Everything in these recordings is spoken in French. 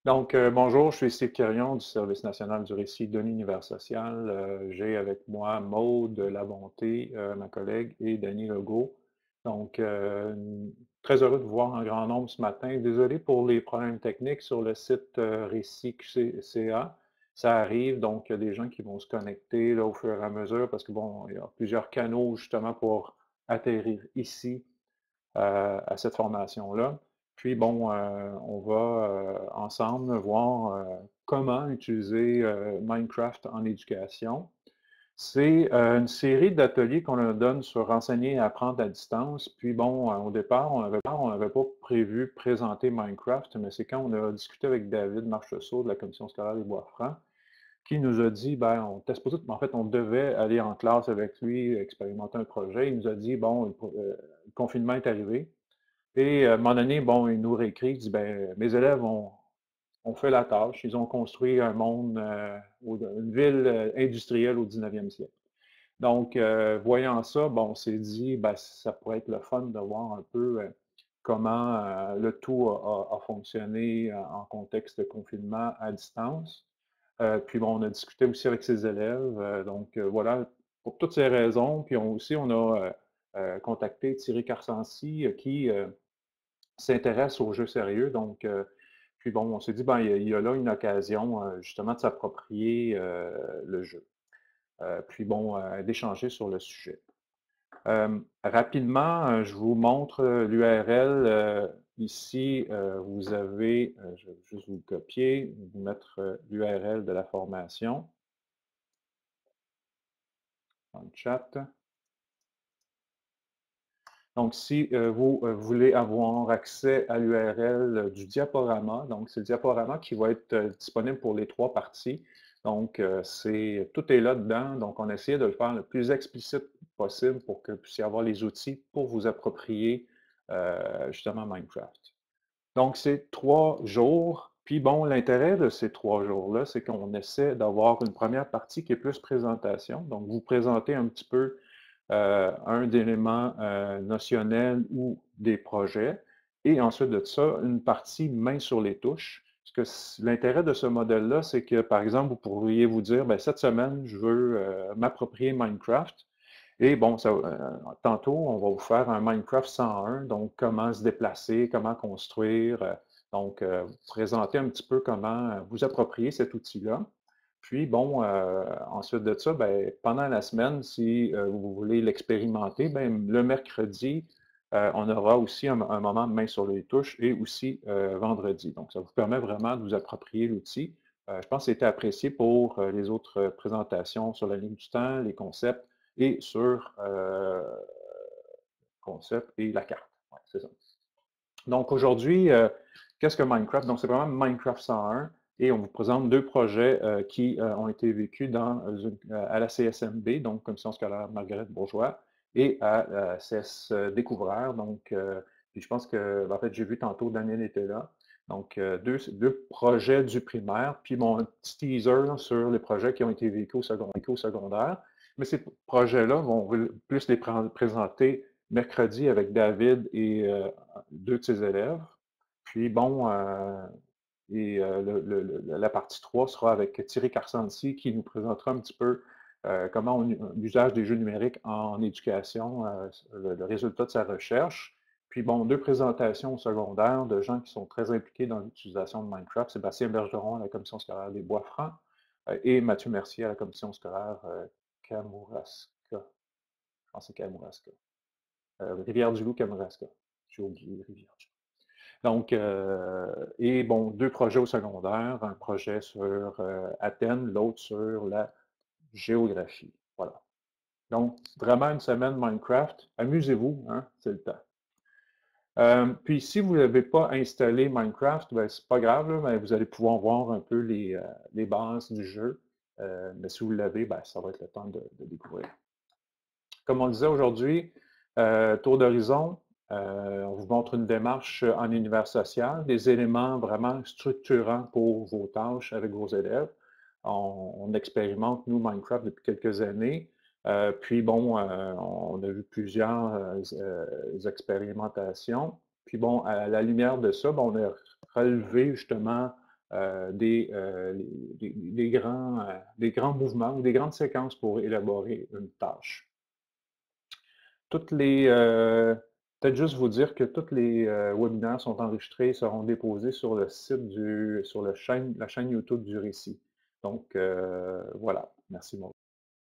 Bonjour, je suis Steve Quirion du Service national du récit de l'univers social. J'ai avec moi Maude Labonté, ma collègue, et Danny Legault. Donc, euh, Très heureux de vous voir en grand nombre ce matin. Désolé pour les problèmes techniques sur le site Récit.ca. Ça arrive, donc il y a des gens qui vont se connecter là, au fur et à mesure parce que bon, il y a plusieurs canaux justement pour atterrir ici à cette formation-là. Puis bon, on va ensemble voir comment utiliser Minecraft en éducation. C'est une série d'ateliers qu'on leur donne sur enseigner et apprendre à distance. Puis bon, au départ, on n'avait pas prévu présenter Minecraft, mais c'est quand on a discuté avec David Marcheseau de la Commission scolaire des Bois-Francs, qui nous a dit, ben, on était supposé, en fait, on devait aller en classe avec lui, expérimenter un projet. Il nous a dit, bon, le confinement est arrivé. Et à un moment donné, bon, il nous réécrit, il dit, ben, mes élèves ont fait la tâche, ils ont construit un monde, une ville industrielle au 19e siècle. Donc, voyant ça, bon, on s'est dit, ben, ça pourrait être le fun de voir un peu comment le tout a fonctionné en contexte de confinement à distance. Puis bon, on a discuté aussi avec ses élèves. Voilà, pour toutes ces raisons. Puis on a contacté Thierry Carsancy qui s'intéresse aux jeux sérieux. Puis bon, on s'est dit, ben, il y a là une occasion justement de s'approprier le jeu. Puis bon, d'échanger sur le sujet. Rapidement, je vous montre l'URL. Ici, vous avez, je vais juste vous le copier, vous mettre l'URL de la formation dans le chat. Donc, si vous voulez avoir accès à l'URL du diaporama, donc c'est le diaporama qui va être disponible pour les trois parties. Donc, tout est là-dedans. Donc, on a essayé de le faire le plus explicite possible pour que vous puissiez avoir les outils pour vous approprier justement Minecraft. Donc, c'est 3 jours. Puis bon, l'intérêt de ces 3 jours-là, c'est qu'on essaie d'avoir une première partie qui est plus présentation. Donc, vous présentez un petit peu un élément notionnel ou des projets. Et ensuite de ça, une partie main sur les touches. Parce que l'intérêt de ce modèle-là, c'est que, par exemple, vous pourriez vous dire, ben, cette semaine, je veux m'approprier Minecraft. Et bon, tantôt, on va vous faire un Minecraft 101, donc comment se déplacer, comment construire, vous présenter un petit peu comment vous approprier cet outil-là. Puis bon, ensuite de ça, ben, pendant la semaine, si vous voulez l'expérimenter, ben, le mercredi, on aura aussi un moment de main sur les touches et aussi vendredi. Donc, ça vous permet vraiment de vous approprier l'outil. Je pense que c'était apprécié pour les autres présentations sur la ligne du temps, les concepts et sur concept et la carte. Ouais, c'est ça. Donc aujourd'hui, qu'est-ce que Minecraft? Donc c'est vraiment Minecraft 101 et on vous présente 2 projets qui ont été vécus à la CSMB, donc Commission scolaire Marguerite Bourgeois, et à la CS Découvreur. Puis je pense que, en fait, j'ai vu tantôt, Daniel était là. Donc, deux projets du primaire, puis mon petit teaser là, sur les projets qui ont été vécus au secondaire. Mais ces projets-là vont plus les présenter mercredi avec David et 2 de ses élèves. Puis bon, la partie 3 sera avec Thierry Carsanti qui nous présentera un petit peu comment l'usage des jeux numériques en éducation, le résultat de sa recherche. Puis bon, 2 présentations au secondaire de gens qui sont très impliqués dans l'utilisation de Minecraft. Sébastien Bergeron à la Commission scolaire des Bois-Francs et Mathieu Mercier à la Commission scolaire Kamouraska. Je pense que c'est Kamouraska. Rivière-du-Loup, Kamouraska. J'ai oublié Rivière-du-Loup. Et bon, 2 projets au secondaire, un projet sur Athènes, l'autre sur la géographie. Voilà. Donc, vraiment une semaine Minecraft. Amusez-vous, hein, c'est le temps. Puis, si vous n'avez pas installé Minecraft, ben, c'est pas grave, là, mais vous allez pouvoir voir un peu les bases du jeu. Mais si vous l'avez, ben, ça va être le temps de découvrir. Comme on le disait aujourd'hui, tour d'horizon, on vous montre une démarche en univers social, des éléments vraiment structurants pour vos tâches avec vos élèves. On expérimente, nous, Minecraft depuis quelques années. Puis bon, on a vu plusieurs expérimentations. Puis bon, à la lumière de ça, on a relevé justement des grands mouvements ou des grandes séquences pour élaborer une tâche. Toutes les, peut-être juste vous dire que tous les webinaires sont enregistrés et seront déposés sur le site sur la chaîne YouTube du Récit. Donc, voilà. Merci, Maud.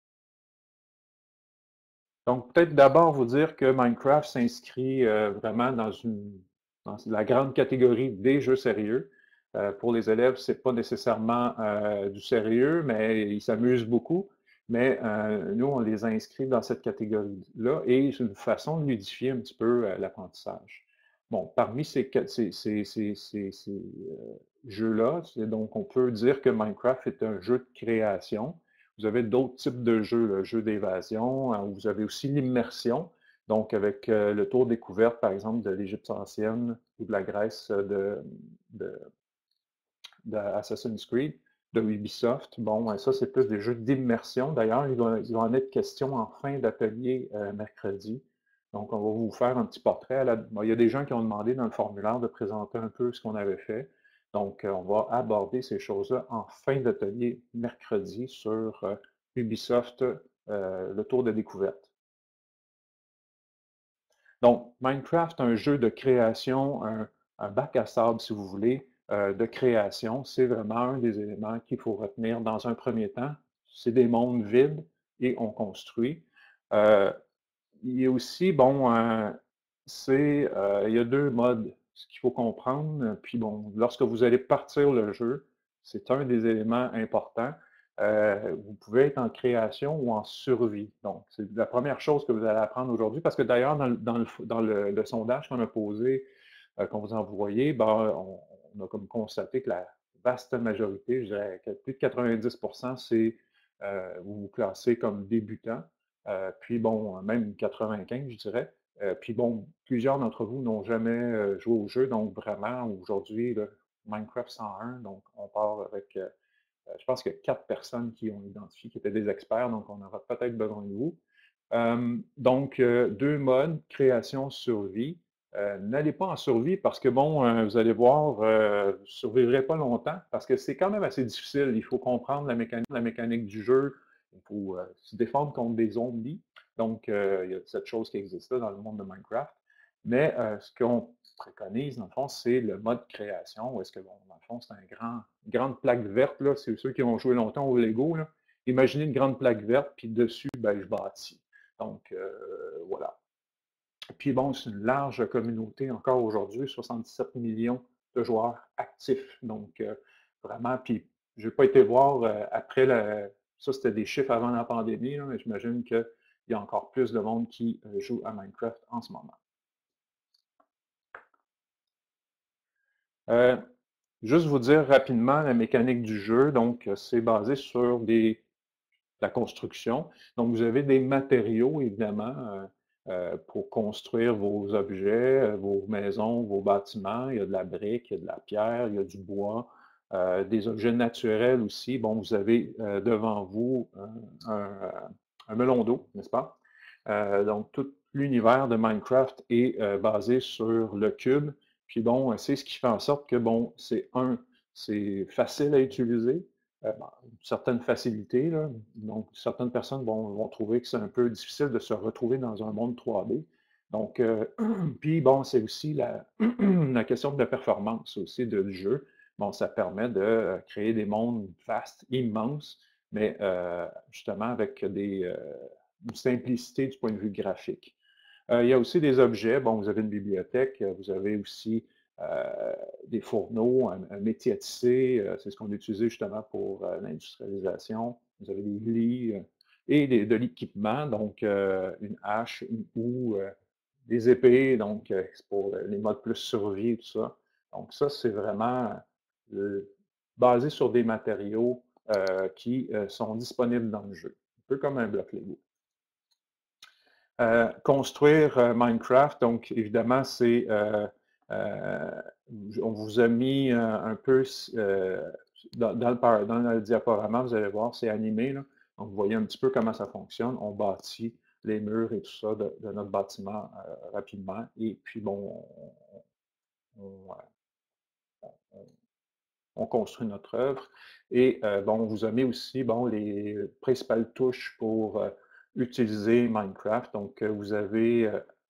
Donc, peut-être d'abord vous dire que Minecraft s'inscrit vraiment dans la grande catégorie des jeux sérieux. Pour les élèves, c'est pas nécessairement du sérieux, mais ils s'amusent beaucoup. Mais nous, on les inscrit dans cette catégorie-là et c'est une façon de ludifier un petit peu l'apprentissage. Bon, parmi ces jeux-là, donc on peut dire que Minecraft est un jeu de création. Vous avez d'autres types de jeux, le jeu d'évasion, vous avez aussi l'immersion, donc avec le tour découverte, par exemple, de l'Égypte ancienne ou de la Grèce de, d'Assassin's Creed, de Ubisoft. Bon, ça, c'est plus des jeux d'immersion. D'ailleurs, il va en être question en fin d'atelier mercredi. Donc, on va vous faire un petit portrait. Bon, il y a des gens qui ont demandé dans le formulaire de présenter un peu ce qu'on avait fait. Donc, on va aborder ces choses-là en fin d'atelier mercredi sur Ubisoft, le tour de découverte. Donc, Minecraft, un jeu de création, un bac à sable, si vous voulez, de création, c'est vraiment un des éléments qu'il faut retenir dans un premier temps. C'est des mondes vides et on construit. Euh, il y a aussi, bon, il y a deux modes, ce qu'il faut comprendre. Puis bon, lorsque vous allez partir le jeu, c'est un des éléments importants. Vous pouvez être en création ou en survie. Donc, c'est la première chose que vous allez apprendre aujourd'hui, parce que d'ailleurs, dans le sondage qu'on a posé, qu'on vous a envoyé, ben, on a comme constaté que la vaste majorité, je dirais que plus de 90%, c'est vous vous classez comme débutant. Puis bon, même 95, je dirais. Puis bon, plusieurs d'entre vous n'ont jamais joué au jeu, donc vraiment, aujourd'hui, Minecraft 101, donc on part avec, je pense qu'il y a 4 personnes qui ont identifié qui étaient des experts, donc on aura peut-être besoin de vous. Donc, deux modes, création, survie. N'allez pas en survie parce que, bon, vous allez voir, vous ne survivrez pas longtemps parce que c'est quand même assez difficile. Il faut comprendre la mécanique du jeu. Il faut se défendre contre des zombies. Donc, il y a cette chose qui existe là dans le monde de Minecraft. Mais ce qu'on préconise, dans le fond, c'est le mode création, où est-ce que, bon, dans le fond, c'est une grande plaque verte, là. C'est ceux qui ont joué longtemps au Lego, là. Imaginez une grande plaque verte, puis dessus, ben, je bâtis. Donc, voilà. Puis bon, c'est une large communauté encore aujourd'hui, 77 millions de joueurs actifs. Donc, vraiment, puis je n'ai pas été voir après ça, c'était des chiffres avant la pandémie, là, mais j'imagine qu'il y a encore plus de monde qui joue à Minecraft en ce moment. Euh, Juste vous dire rapidement la mécanique du jeu. Donc, c'est basé sur la construction. Donc, vous avez des matériaux, évidemment, pour construire vos objets, vos maisons, vos bâtiments. Il y a de la brique, il y a de la pierre, il y a du bois, des objets naturels aussi. Bon, vous avez devant vous un melon d'eau, n'est-ce pas? Donc, tout l'univers de Minecraft est basé sur le cube. Puis bon, c'est ce qui fait en sorte que, bon, c'est facile à utiliser, bon, une certaine facilité, là. Donc, certaines personnes vont trouver que c'est un peu difficile de se retrouver dans un monde 3D. Donc, puis bon, c'est aussi la question de la performance aussi du jeu. Bon, ça permet de créer des mondes vastes, immenses, mais justement avec une simplicité du point de vue graphique. Il y a aussi des objets. Bon, vous avez une bibliothèque, vous avez aussi des fourneaux, un métier à tisser, c'est ce qu'on a utilisé justement pour l'industrialisation. Vous avez des lits et de l'équipement, donc une hache, une houe, des épées, donc c'est pour les modes plus survie et tout ça. Donc ça, c'est vraiment basé sur des matériaux qui sont disponibles dans le jeu, un peu comme un bloc Lego. Construire Minecraft, donc évidemment, euh, on vous a mis un peu dans le diaporama, vous allez voir, c'est animé, là. Donc, vous voyez un petit peu comment ça fonctionne. On bâtit les murs et tout ça de notre bâtiment rapidement. Et puis, bon, on, on construit notre œuvre. Et bon, on vous a mis aussi bon, les principales touches pour utiliser Minecraft. Donc, vous avez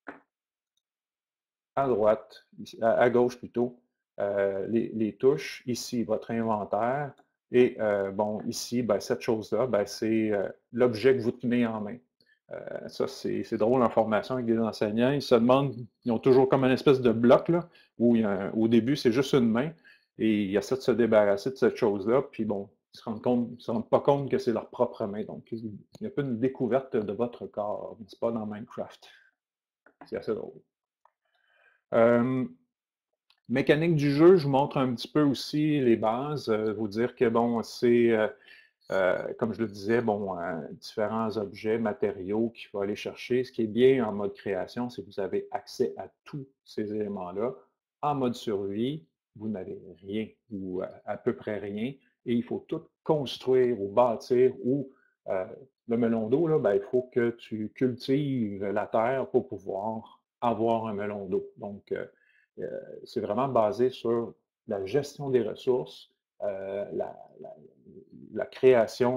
à droite, à gauche plutôt, les touches. Ici, votre inventaire. Et bon, ici, ben, cette chose-là, ben, c'est l'objet que vous tenez en main. Ça, c'est drôle en formation avec des enseignants. Ils se demandent, ils ont toujours comme une espèce de bloc, là, où au début, c'est juste une main, et ils essaient de se débarrasser de cette chose-là, puis bon, ils se rendent pas compte que c'est leur propre main. Donc, il y a un peu une découverte de votre corps, n'est-ce pas, dans Minecraft. C'est assez drôle. Euh, Mécanique du jeu, je vous montre un petit peu aussi les bases. Vous dire que bon, c'est comme je le disais, bon, différents objets, matériaux qu'il faut aller chercher. Ce qui est bien en mode création, c'est que vous avez accès à tous ces éléments-là. En mode survie, vous n'avez rien ou à peu près rien et il faut tout construire ou bâtir ou euh, le melon d'eau, là, ben, il faut que tu cultives la terre pour pouvoir avoir un melon d'eau. Donc, euh, c'est vraiment basé sur la gestion des ressources, la création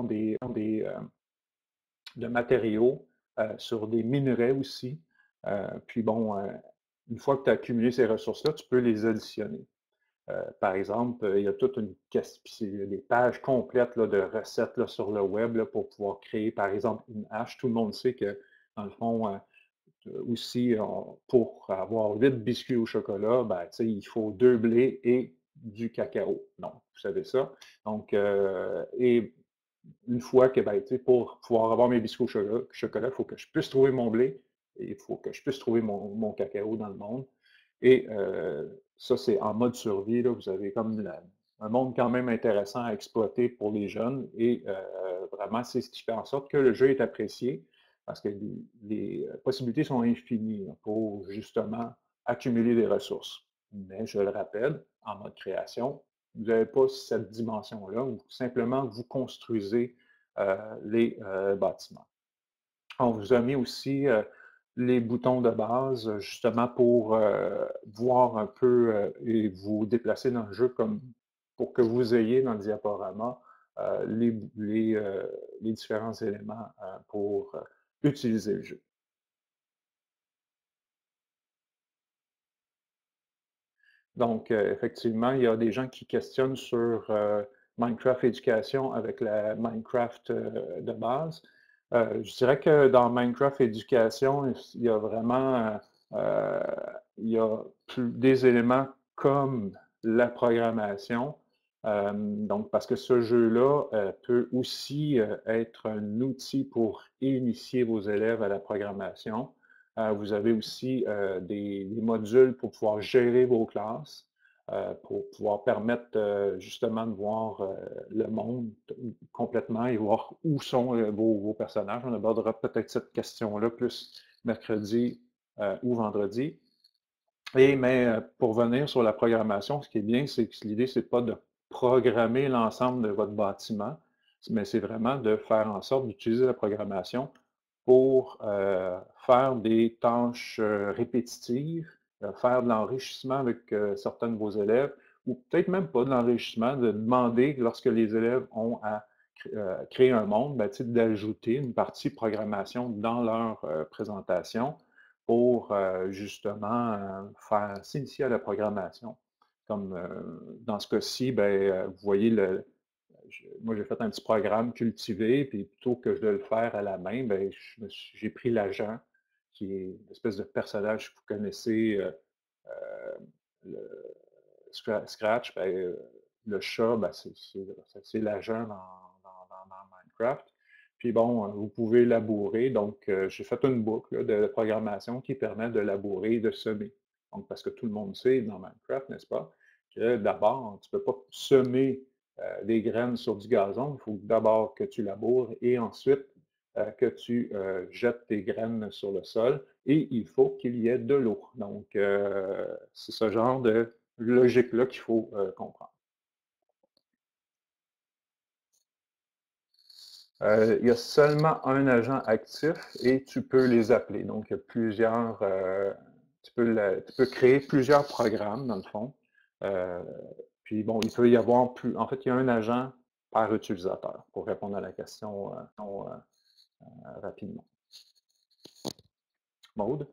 de matériaux, sur des minerais aussi. Puis bon, une fois que tu as accumulé ces ressources-là, tu peux les additionner. Par exemple, il y a toute une des pages complètes là, de recettes là, sur le web là, pour pouvoir créer, par exemple, une hache. Tout le monde sait que, dans le fond, aussi, pour avoir 8 biscuits au chocolat, ben, il faut 2 blés et du cacao. Donc, vous savez ça. Donc, et une fois que, ben, pour pouvoir avoir mes biscuits au chocolat, il faut que je puisse trouver mon blé et il faut que je puisse trouver mon cacao dans le monde. Et ça, c'est en mode survie. Là, vous avez comme un monde quand même intéressant à exploiter pour les jeunes. Et vraiment, c'est ce qui fait en sorte que le jeu est apprécié parce que les possibilités sont infinies là, pour justement accumuler des ressources. Mais je le rappelle, en mode création, vous n'avez pas cette dimension-là, où simplement vous construisez les bâtiments. On vous a mis aussi les boutons de base, justement pour voir un peu et vous déplacer dans le jeu comme pour que vous ayez dans le diaporama les différents éléments pour utiliser le jeu. Donc, effectivement, il y a des gens qui questionnent sur Minecraft Éducation avec la Minecraft de base. Je dirais que dans Minecraft Éducation, il y a vraiment euh, il y a des éléments comme la programmation. Donc, parce que ce jeu-là peut aussi être un outil pour initier vos élèves à la programmation. Vous avez aussi des modules pour pouvoir gérer vos classes, pour pouvoir permettre justement de voir le monde complètement et voir où sont vos personnages. On abordera peut-être cette question-là plus mercredi ou vendredi. Mais pour venir sur la programmation, ce qui est bien, c'est que l'idée, c'est pas de programmer l'ensemble de votre bâtiment, mais c'est vraiment de faire en sorte d'utiliser la programmation pour faire des tâches répétitives, faire de l'enrichissement avec certains de vos élèves, ou peut-être même pas de l'enrichissement, de demander, lorsque les élèves ont à créer un monde, ben, d'ajouter une partie programmation dans leur présentation pour justement faire s'initier à la programmation. Comme dans ce cas-ci, ben, vous voyez, moi j'ai fait un petit programme cultivé, puis plutôt que de le faire à la main, ben, j'ai pris l'agent, qui est une espèce de personnage que vous connaissez, euh, le Scratch, ben, le chat, ben, c'est l'agent dans Minecraft. Puis bon, vous pouvez labourer. Donc, j'ai fait une boucle là, de programmation qui permet de labourer et de semer. Donc, parce que tout le monde sait dans Minecraft, n'est-ce pas, que d'abord, tu ne peux pas semer des graines sur du gazon. Il faut d'abord que tu laboures et ensuite que tu jettes tes graines sur le sol. Et il faut qu'il y ait de l'eau. Donc, c'est ce genre de logique-là qu'il faut comprendre. Il y a seulement un agent actif et tu peux les appeler. Donc, il y a plusieurs, tu peux créer plusieurs programmes, dans le fond. Euh, Puis bon, il peut y avoir plus. En fait, il y a un agent par utilisateur pour répondre à la question rapidement. Maude?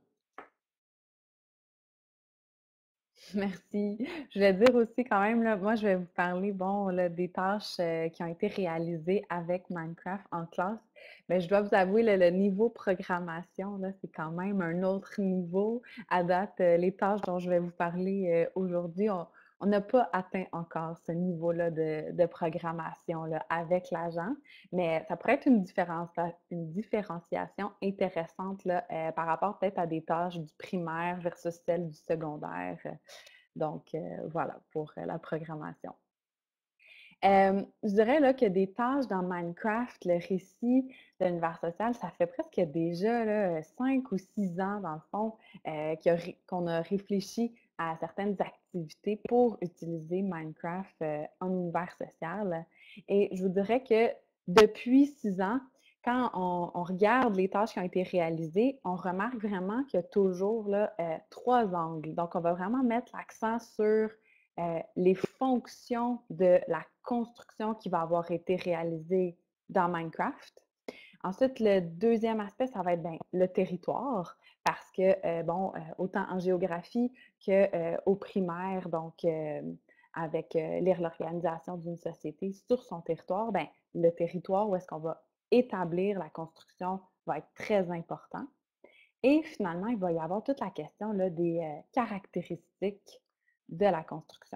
Merci. Je vais dire aussi quand même, là, moi, je vais vous parler, bon, là, des tâches qui ont été réalisées avec Minecraft en classe. Mais je dois vous avouer, là, le niveau programmation, là, c'est quand même un autre niveau. À date, les tâches dont je vais vous parler aujourd'hui, on n'a pas atteint encore ce niveau-là de programmation là, avec l'agent, mais ça pourrait être une différenciation intéressante là, par rapport peut-être à des tâches du primaire versus celles du secondaire. Donc, voilà pour la programmation. Je dirais là, que des tâches dans Minecraft, le récit de l'univers social, ça fait presque déjà là, 5 ou 6 ans, dans le fond, qu'on a réfléchi à certaines activités pour utiliser Minecraft en univers social. Et je vous dirais que depuis 6 ans, quand on regarde les tâches qui ont été réalisées, on remarque vraiment qu'il y a toujours là, 3 angles. Donc, on va vraiment mettre l'accent sur les fonctions de la construction qui va avoir été réalisée dans Minecraft. Ensuite, le deuxième aspect, ça va être ben, le territoire, parce que, bon, autant en géographie qu'au primaire, donc avec l'organisation d'une société sur son territoire, ben, le territoire où est-ce qu'on va établir la construction va être très important. Et finalement, il va y avoir toute la question là, des caractéristiques de la construction.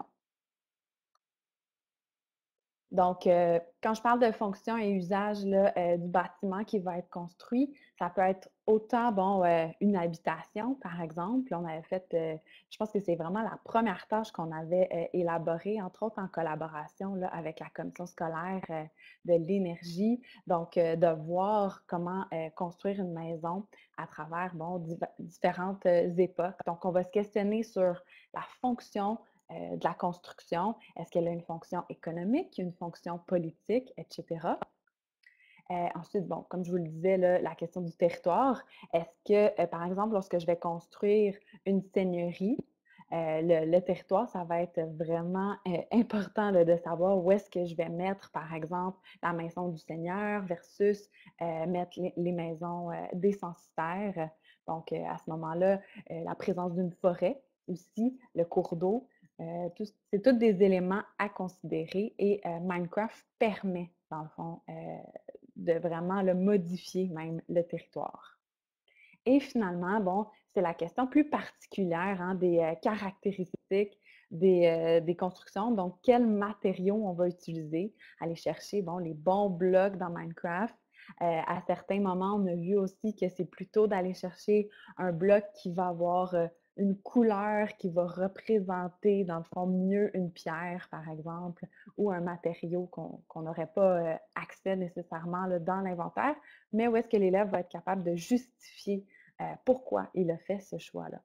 Donc, quand je parle de fonction et usage là, du bâtiment qui va être construit, ça peut être autant, bon, une habitation, par exemple. On avait fait, je pense que c'est vraiment la première tâche qu'on avait élaborée, entre autres en collaboration là, avec la commission scolaire de l'énergie. Donc, de voir comment construire une maison à travers, bon, différentes époques. Donc, on va se questionner sur la fonction de la construction. Est-ce qu'elle a une fonction économique, une fonction politique, etc. Ensuite, bon, comme je vous le disais, là, la question du territoire. Est-ce que, par exemple, lorsque je vais construire une seigneurie, le territoire, ça va être vraiment important là, de savoir où est-ce que je vais mettre, par exemple, la maison du seigneur versus mettre les maisons des censitaires. Donc, à ce moment-là, la présence d'une forêt aussi, le cours d'eau, c'est tous des éléments à considérer et Minecraft permet, dans le fond, de vraiment le modifier même le territoire. Et finalement, bon, c'est la question plus particulière hein, des caractéristiques des constructions. Donc, quels matériaux on va utiliser? Aller chercher bon, les bons blocs dans Minecraft. À certains moments, on a vu aussi que c'est plutôt d'aller chercher un bloc qui va avoir une couleur qui va représenter, dans le fond, mieux une pierre, par exemple, ou un matériau qu'on n'aurait pas accès nécessairement là, dans l'inventaire, mais où est-ce que l'élève va être capable de justifier pourquoi il a fait ce choix-là.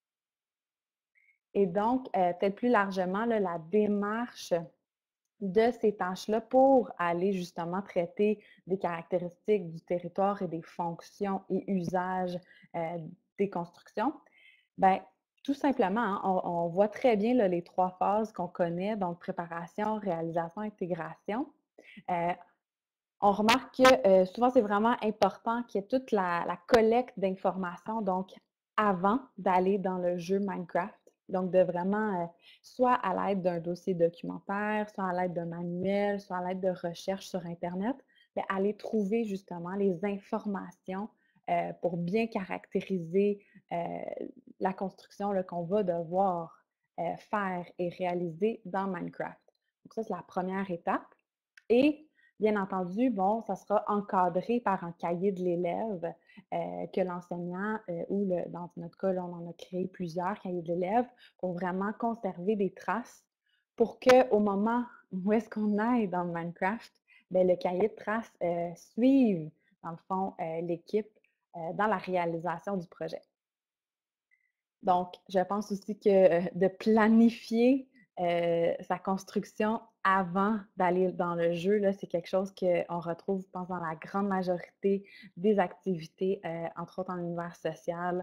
Et donc, peut-être plus largement, là, la démarche de ces tâches-là pour aller justement traiter des caractéristiques du territoire et des fonctions et usages des constructions, ben, tout simplement, hein, on voit très bien là, les 3 phases qu'on connaît, donc préparation, réalisation, intégration. Euh, on remarque que souvent, c'est vraiment important qu'il y ait toute la collecte d'informations, donc avant d'aller dans le jeu Minecraft. Donc, de vraiment, soit à l'aide d'un dossier documentaire, soit à l'aide d'un manuel, soit à l'aide de recherches sur Internet, mais aller trouver justement les informations pour bien caractériser la construction qu'on va devoir faire et réaliser dans Minecraft. Donc, ça, c'est la première étape. Et bien entendu, bon, ça sera encadré par un cahier de l'élève que l'enseignant, ou dans notre cas, là, on en a créé plusieurs cahiers de l'élève pour vraiment conserver des traces pour qu'au moment où est-ce qu'on aille dans Minecraft, bien, le cahier de traces suive, dans le fond, l'équipe dans la réalisation du projet. Donc, je pense aussi que de planifier sa construction avant d'aller dans le jeu, là, c'est quelque chose qu'on retrouve, je pense, dans la grande majorité des activités, entre autres en univers social,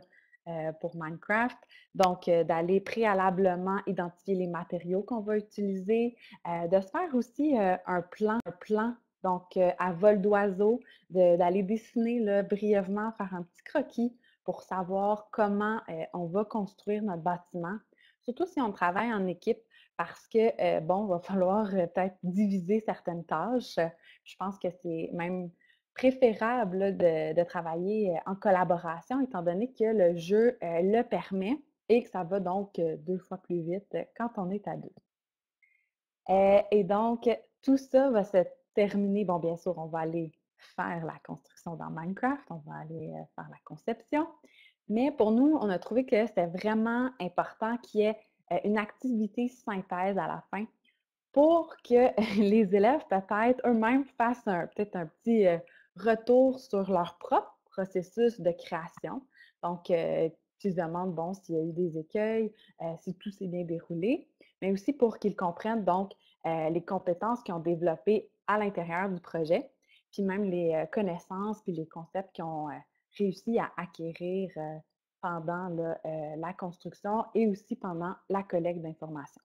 pour Minecraft. Donc, d'aller préalablement identifier les matériaux qu'on va utiliser, de se faire aussi un plan, donc à vol d'oiseau, d'aller dessiner là, brièvement, faire un petit croquis pour savoir comment on va construire notre bâtiment. Surtout si on travaille en équipe, parce que, bon, il va falloir peut-être diviser certaines tâches. Je pense que c'est même préférable là, de travailler en collaboration, étant donné que le jeu le permet et que ça va donc 2 fois plus vite quand on est à deux. Et donc, tout ça va se terminer. Bon, bien sûr, on va aller faire la construction dans Minecraft, on va aller faire la conception. Mais pour nous, on a trouvé que c'était vraiment important qu'il y ait une activité synthèse à la fin pour que les élèves, peut-être, eux-mêmes fassent peut-être un petit retour sur leur propre processus de création. Donc, qu'ils se demandent, bon, s'il y a eu des écueils, si tout s'est bien déroulé, mais aussi pour qu'ils comprennent, donc, les compétences qu'ils ont développées à l'intérieur du projet, puis même les connaissances puis les concepts qu'ils ont réussi à acquérir pendant là, la construction et aussi pendant la collecte d'informations.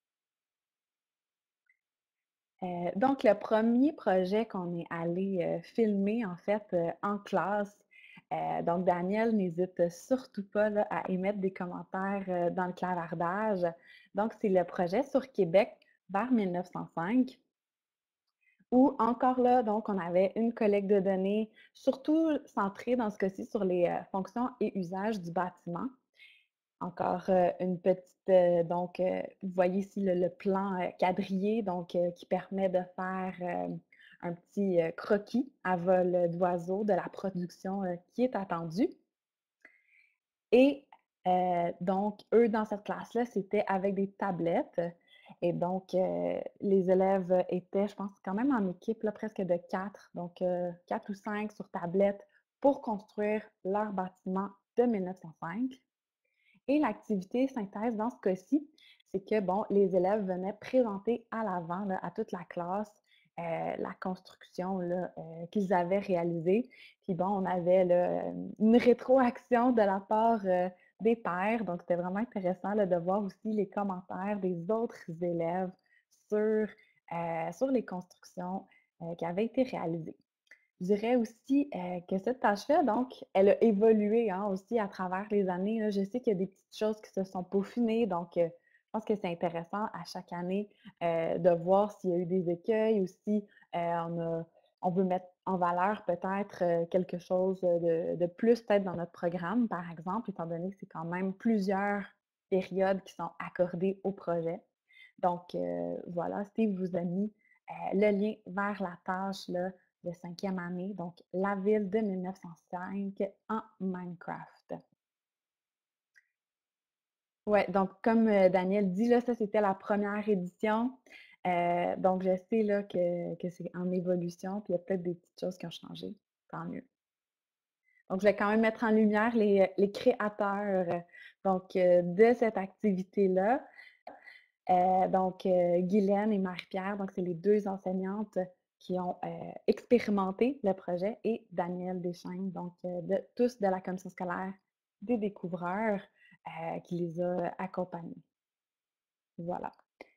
Donc le premier projet qu'on est allé, filmer en fait, en classe, donc Daniel n'hésite surtout pas là, à émettre des commentaires, dans le clavardage. Donc c'est le projet sur Québec vers 1905 où encore là, donc on avait une collecte de données, surtout centrée dans ce cas-ci sur les, fonctions et usages du bâtiment. Encore, une petite, donc, vous voyez ici le plan, quadrillé donc, qui permet de faire, un petit, croquis à vol d'oiseau de la production, qui est attendue et donc eux, dans cette classe-là, c'était avec des tablettes et donc, les élèves étaient, je pense, quand même en équipe là, presque de 4, donc 4 ou 5 sur tablette pour construire leur bâtiment de 1905. Et l'activité synthèse dans ce cas-ci, c'est que, bon, les élèves venaient présenter à l'avant, là, à toute la classe, la construction là, qu'ils avaient réalisée. Puis bon, on avait là, une rétroaction de la part des pairs. Donc, c'était vraiment intéressant là, de voir aussi les commentaires des autres élèves sur les constructions qui avaient été réalisées. Je dirais aussi, que cette tâche-là, donc, elle a évolué, hein, aussi à travers les années, là. Je sais qu'il y a des petites choses qui se sont peaufinées, donc, je pense que c'est intéressant à chaque année, de voir s'il y a eu des écueils ou si, on veut mettre en valeur peut-être, quelque chose, de plus peut-être dans notre programme, par exemple, étant donné que c'est quand même plusieurs périodes qui sont accordées au projet. Donc, voilà, Steve vous a mis, le lien vers la tâche, là, de 5e année, donc La ville de 1905 en Minecraft. Ouais, donc comme, Daniel dit, là, ça, c'était la première édition. Donc je sais, là, que c'est en évolution, puis il y a peut-être des petites choses qui ont changé, tant mieux. Donc je vais quand même mettre en lumière les créateurs, donc de cette activité-là. Donc, Guylaine et Marie-Pierre, donc c'est les 2 enseignantes qui ont, expérimenté le projet et Daniel Deschaines, donc, tous de la commission scolaire des découvreurs, qui les a accompagnés. Voilà.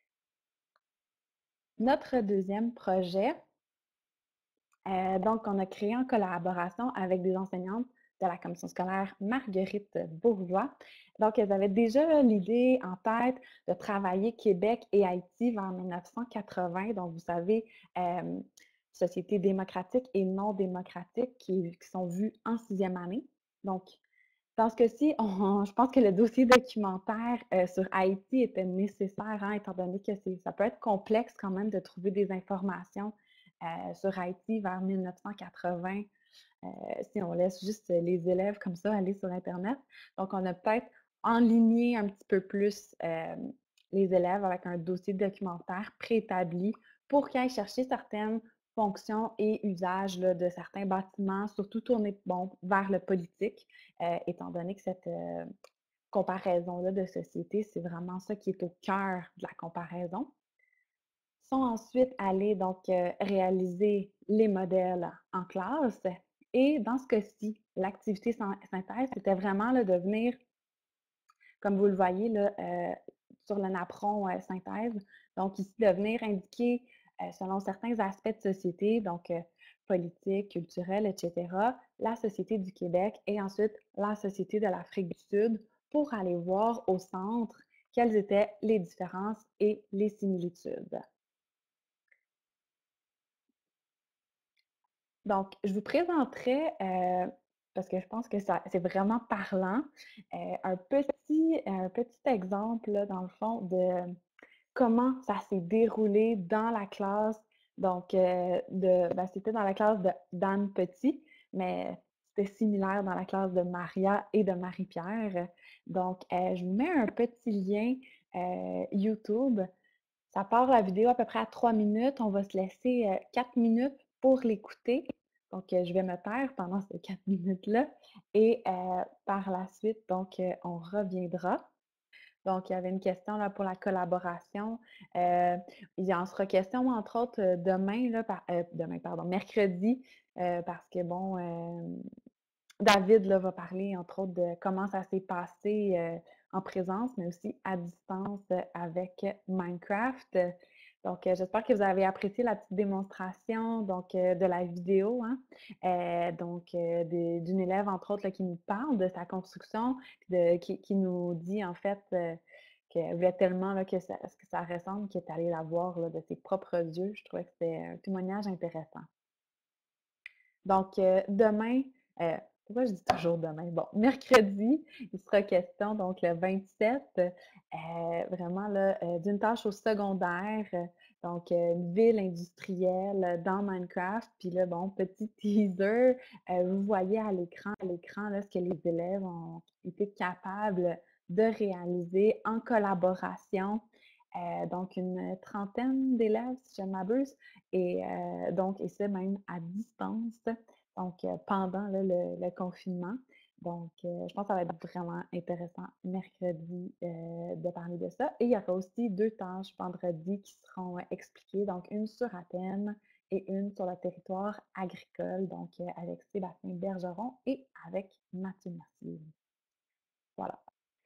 Notre deuxième projet, donc on a créé en collaboration avec des enseignantes de la commission scolaire Marguerite Bourgeois. Donc, elles avaient déjà l'idée en tête de travailler Québec et Haïti vers 1980. Donc, vous savez, sociétés démocratiques et non démocratiques qui sont vues en 6e année. Donc, dans ce cas-ci, je pense que le dossier documentaire sur Haïti était nécessaire, hein, étant donné que ça peut être complexe quand même de trouver des informations sur Haïti vers 1980 si on laisse juste les élèves comme ça aller sur Internet. Donc, on a peut-être enligné un petit peu plus les élèves avec un dossier documentaire préétabli pour qu'ils aillent chercher certaines fonctions et usages là, de certains bâtiments, surtout tournés bon, vers le politique, étant donné que cette comparaison-là de société, c'est vraiment ça qui est au cœur de la comparaison. Ils sont ensuite allés donc réaliser les modèles en classe Et dans ce cas-ci, l'activité synthèse, c'était vraiment là, de venir, comme vous le voyez là, sur le napperon synthèse, donc ici, de venir indiquer selon certains aspects de société, donc politique, culturelle, etc., la société du Québec et ensuite la société de l'Afrique du Sud pour aller voir au centre quelles étaient les différences et les similitudes. Donc, je vous présenterai, parce que je pense que ça c'est vraiment parlant, un petit exemple là, dans le fond, de comment ça s'est déroulé dans la classe. Donc, c'était dans la classe de d'Anne Petit, mais c'était similaire dans la classe de Maria et de Marie-Pierre. Donc, je vous mets un petit lien, YouTube. Ça part la vidéo à peu près à 3 minutes. On va se laisser, 4 minutes pour l'écouter. Donc, je vais me taire pendant ces 4 minutes-là et par la suite, donc, on reviendra. Donc, il y avait une question là, pour la collaboration. Euh, il en sera question, entre autres, demain, là, demain, pardon, mercredi, parce que, bon, David là, va parler, entre autres, de comment ça s'est passé en présence, mais aussi à distance avec Minecraft. Donc, j'espère que vous avez apprécié la petite démonstration donc, de la vidéo, hein? D'une élève, entre autres, là, qui nous parle de sa construction, puis qui nous dit, en fait, qu'elle voulait tellement là, que ça ressemble qu'elle est allée la voir là, de ses propres yeux. Je trouvais que c'était un témoignage intéressant. Donc, demain, heu, pourquoi je dis toujours demain? Bon, mercredi, il sera question, donc le 27, vraiment là, d'une tâche au secondaire, donc une ville industrielle dans Minecraft. Puis là, bon, petit teaser, vous voyez à l'écran là, ce que les élèves ont été capables de réaliser en collaboration. Donc une trentaine d'élèves, si je ne m'abuse et c'est même à distance, donc pendant là, le confinement. Donc, je pense que ça va être vraiment intéressant mercredi de parler de ça. Et il y aura aussi 2 tâches vendredi qui seront expliquées, donc une sur Athènes et une sur le territoire agricole, donc avec Sébastien Bergeron et avec Mathieu Mercier. Voilà.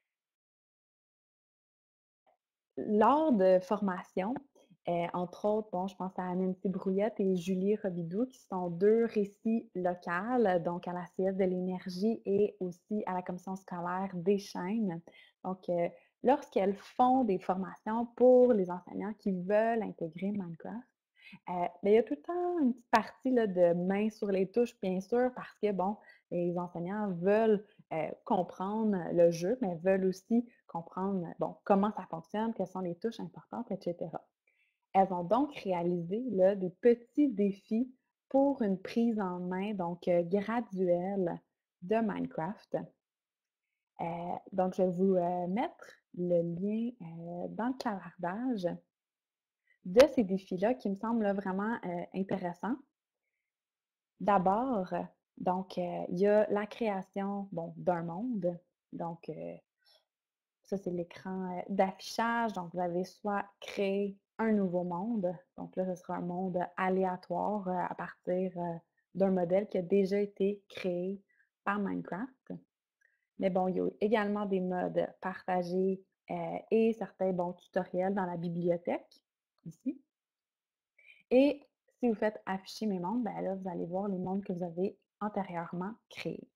Lors de formations, entre autres, bon, je pense à Nancy Brouillette et Julie Robidoux, qui sont 2 récits locales, donc à la CS de l'énergie et aussi à la commission scolaire des Chênes. Donc, lorsqu'elles font des formations pour les enseignants qui veulent intégrer Minecraft, il y a tout le temps une petite partie là, de main sur les touches, bien sûr, parce que, bon, les enseignants veulent comprendre le jeu, mais veulent aussi comprendre, bon, comment ça fonctionne, quelles sont les touches importantes, etc. Elles ont donc réalisé là, des petits défis pour une prise en main, donc graduelle de Minecraft. Donc, je vais vous mettre le lien dans le clavardage de ces défis-là qui me semblent là, vraiment intéressants. D'abord, donc, il y a la création, bon, d'un monde. Donc, ça, c'est l'écran d'affichage. Donc, vous avez soit créé un nouveau monde. Donc là, ce sera un monde aléatoire à partir d'un modèle qui a déjà été créé par Minecraft. Mais bon, il y a également des modes partagés et certains bons tutoriels dans la bibliothèque, ici. Et si vous faites afficher mes mondes, ben là, vous allez voir les mondes que vous avez antérieurement créés.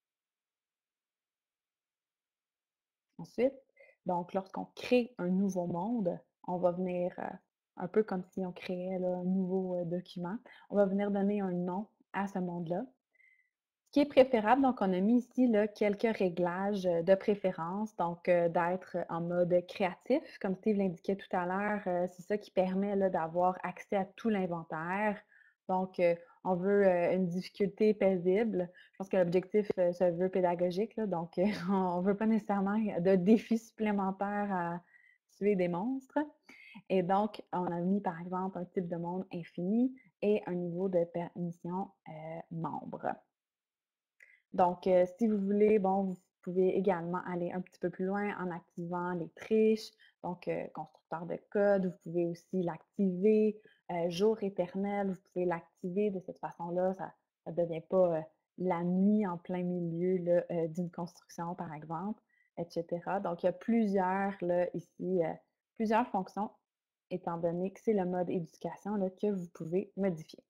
Ensuite, donc lorsqu'on crée un nouveau monde, on va venir, un peu comme si on créait là, un nouveau document, on va venir donner un nom à ce monde-là. Ce qui est préférable, donc on a mis ici là, quelques réglages de préférence, donc d'être en mode créatif, comme Steve l'indiquait tout à l'heure, c'est ça qui permet là, d'avoir accès à tout l'inventaire. Donc, on veut une difficulté paisible. Je pense que l'objectif se veut pédagogique, là, donc on ne veut pas nécessairement de défis supplémentaires à tuer des monstres. Et donc, on a mis par exemple un type de monde infini et un niveau de permission membre. Donc, si vous voulez, bon, vous pouvez également aller un petit peu plus loin en activant les triches, donc constructeur de code, vous pouvez aussi l'activer, jour éternel, vous pouvez l'activer de cette façon-là, ça ne devient pas la nuit en plein milieu là, d'une construction, par exemple, et cetera. Donc il y a plusieurs là, ici, plusieurs fonctions, étant donné que c'est le mode éducation là, que vous pouvez modifier.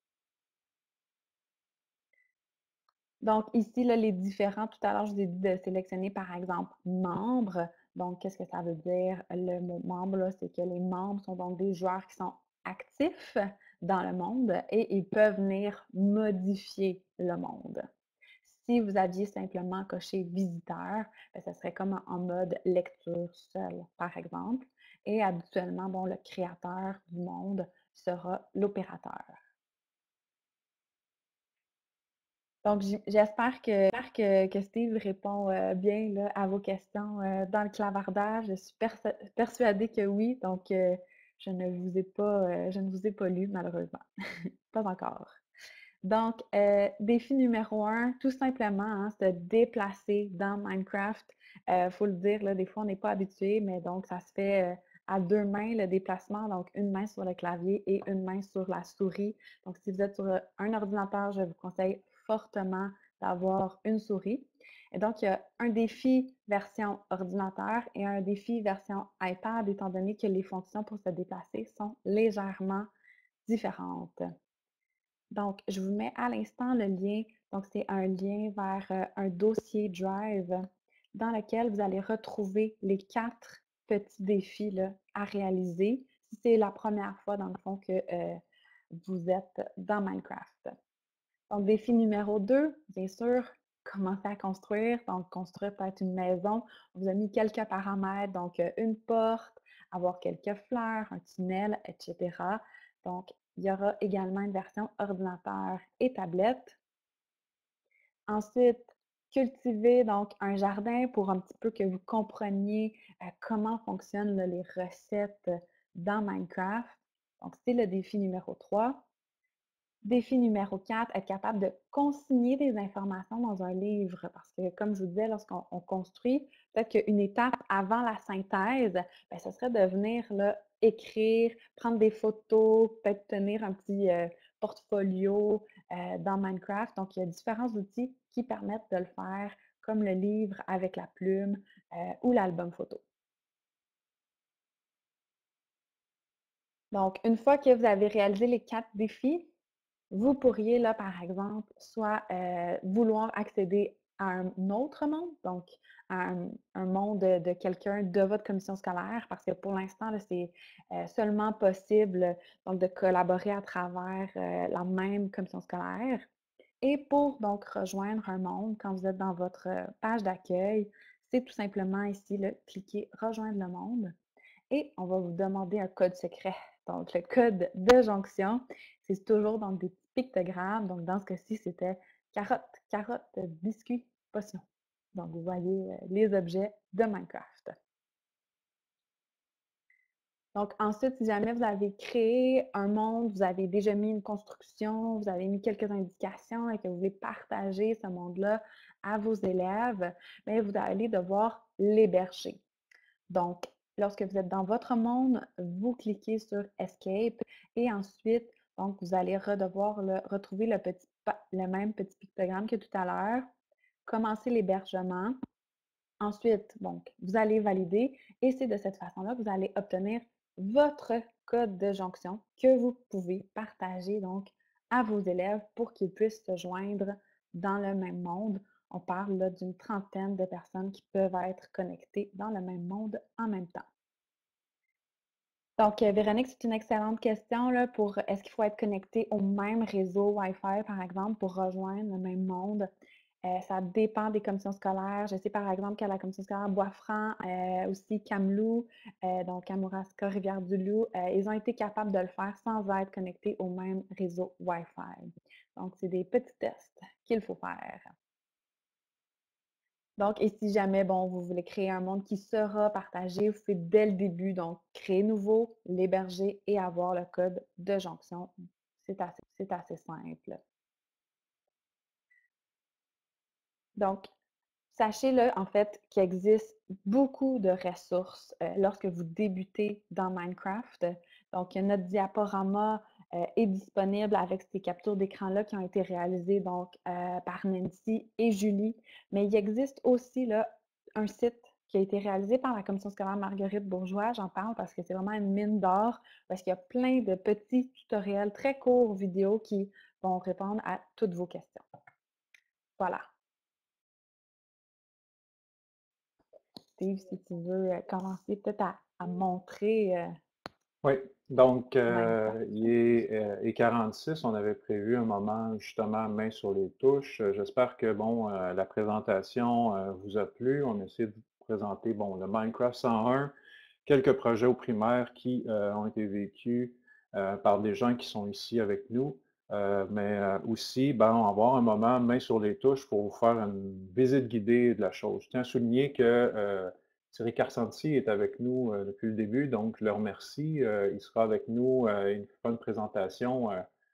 Donc ici, là, les différents tout à l'heure, je vous ai dit de sélectionner, par exemple, «Membres». Donc qu'est-ce que ça veut dire? Le mot «membre», là, c'est que les membres sont donc des joueurs qui sont actifs dans le monde et ils peuvent venir modifier le monde. Si vous aviez simplement coché «Visiteur», ben, ça serait comme en mode lecture seul, par exemple, et habituellement, bon, le créateur du monde sera l'opérateur. Donc j'espère que Steve répond, bien là, à vos questions, dans le clavardage. Je suis persuadée que oui, donc je ne vous ai pas lu malheureusement. Pas encore. Donc, défi numéro un, tout simplement, hein, se déplacer dans Minecraft. Faut le dire, là, des fois, on n'est pas habitué, mais donc ça se fait, à 2 mains le déplacement, donc une main sur le clavier et une main sur la souris. Donc si vous êtes sur, un ordinateur, je vous conseille fortement d'avoir une souris. Et donc il y a un défi version ordinateur et un défi version iPad, étant donné que les fonctions pour se déplacer sont légèrement différentes. Donc, je vous mets à l'instant le lien. Donc, c'est un lien vers un dossier Drive dans lequel vous allez retrouver les 4 petits défis là, à réaliser si c'est la première fois, dans le fond, que vous êtes dans Minecraft. Donc, défi numéro 2, bien sûr, commencer à construire. Donc, construire peut-être une maison. On vous a mis quelques paramètres, donc une porte, avoir quelques fleurs, un tunnel, etc. Donc, il y aura également une version ordinateur et tablette. Ensuite, cultiver donc un jardin pour un petit peu que vous compreniez comment fonctionnent là, les recettes dans Minecraft. Donc, c'est le défi numéro 3. Défi numéro 4, être capable de consigner des informations dans un livre parce que, comme je vous disais, lorsqu'on construit, peut-être qu'une étape avant la synthèse, bien, ce serait de venir là, écrire, prendre des photos, peut-être tenir un petit portfolio dans Minecraft. Donc, il y a différents outils qui permettent de le faire, comme le livre avec la plume ou l'album photo. Donc, une fois que vous avez réalisé les 4 défis, vous pourriez, là, par exemple, soit vouloir accéder à un autre monde, donc à un monde de quelqu'un de votre commission scolaire, parce que pour l'instant, là, c'est seulement possible donc, de collaborer à travers la même commission scolaire. Et pour donc rejoindre un monde, quand vous êtes dans votre page d'accueil, c'est tout simplement ici, là, cliquer Rejoindre le monde et on va vous demander un code secret. Donc, le code de jonction, c'est toujours dans des petits pictogrammes. Donc, dans ce cas-ci, c'était carotte, carotte, biscuit, potion. Donc, vous voyez les objets de Minecraft. Donc, ensuite, si jamais vous avez créé un monde, vous avez déjà mis une construction, vous avez mis quelques indications et que vous voulez partager ce monde-là à vos élèves, bien, vous allez devoir l'héberger. Donc, lorsque vous êtes dans votre monde, vous cliquez sur Escape et ensuite, donc, vous allez devoir retrouver le même petit pictogramme que tout à l'heure, commencer l'hébergement. Ensuite, donc, vous allez valider et c'est de cette façon-là que vous allez obtenir votre code de jonction que vous pouvez partager donc à vos élèves pour qu'ils puissent se joindre dans le même monde. On parle là d'une trentaine de personnes qui peuvent être connectées dans le même monde en même temps. Donc, Véronique, c'est une excellente question là, pour est-ce qu'il faut être connecté au même réseau Wi-Fi, par exemple, pour rejoindre le même monde? Ça dépend des commissions scolaires. Je sais par exemple qu'à la commission scolaire Bois-Franc, aussi Kamloops, donc Kamouraska, Rivière-du-Loup, ils ont été capables de le faire sans être connectés au même réseau Wi-Fi. Donc, c'est des petits tests qu'il faut faire. Donc, et si jamais, bon, vous voulez créer un monde qui sera partagé, vous pouvez dès le début, donc, créer nouveau, l'héberger et avoir le code de jonction. C'est assez simple. Donc, sachez là, en fait, qu'il existe beaucoup de ressources lorsque vous débutez dans Minecraft. Donc, il y a notre diaporama est disponible avec ces captures d'écran-là qui ont été réalisées donc par Nancy et Julie. Mais il existe aussi là, un site qui a été réalisé par la commission scolaire Marguerite Bourgeois. J'en parle parce que c'est vraiment une mine d'or, parce qu'il y a plein de petits tutoriels très courts vidéos qui vont répondre à toutes vos questions. Voilà. Steve, si tu veux commencer peut-être à montrer Oui, donc Minecraft. il est 46. On avait prévu un moment justement main sur les touches. J'espère que bon, la présentation vous a plu. On essaie de vous présenter bon, le Minecraft 101, quelques projets au primaire qui ont été vécus par des gens qui sont ici avec nous. Mais aussi, ben, on va avoir un moment main sur les touches pour vous faire une visite guidée de la chose. Je tiens à souligner que Thierry Carsanti est avec nous depuis le début, donc je le remercie. Il sera avec nous, il fera une présentation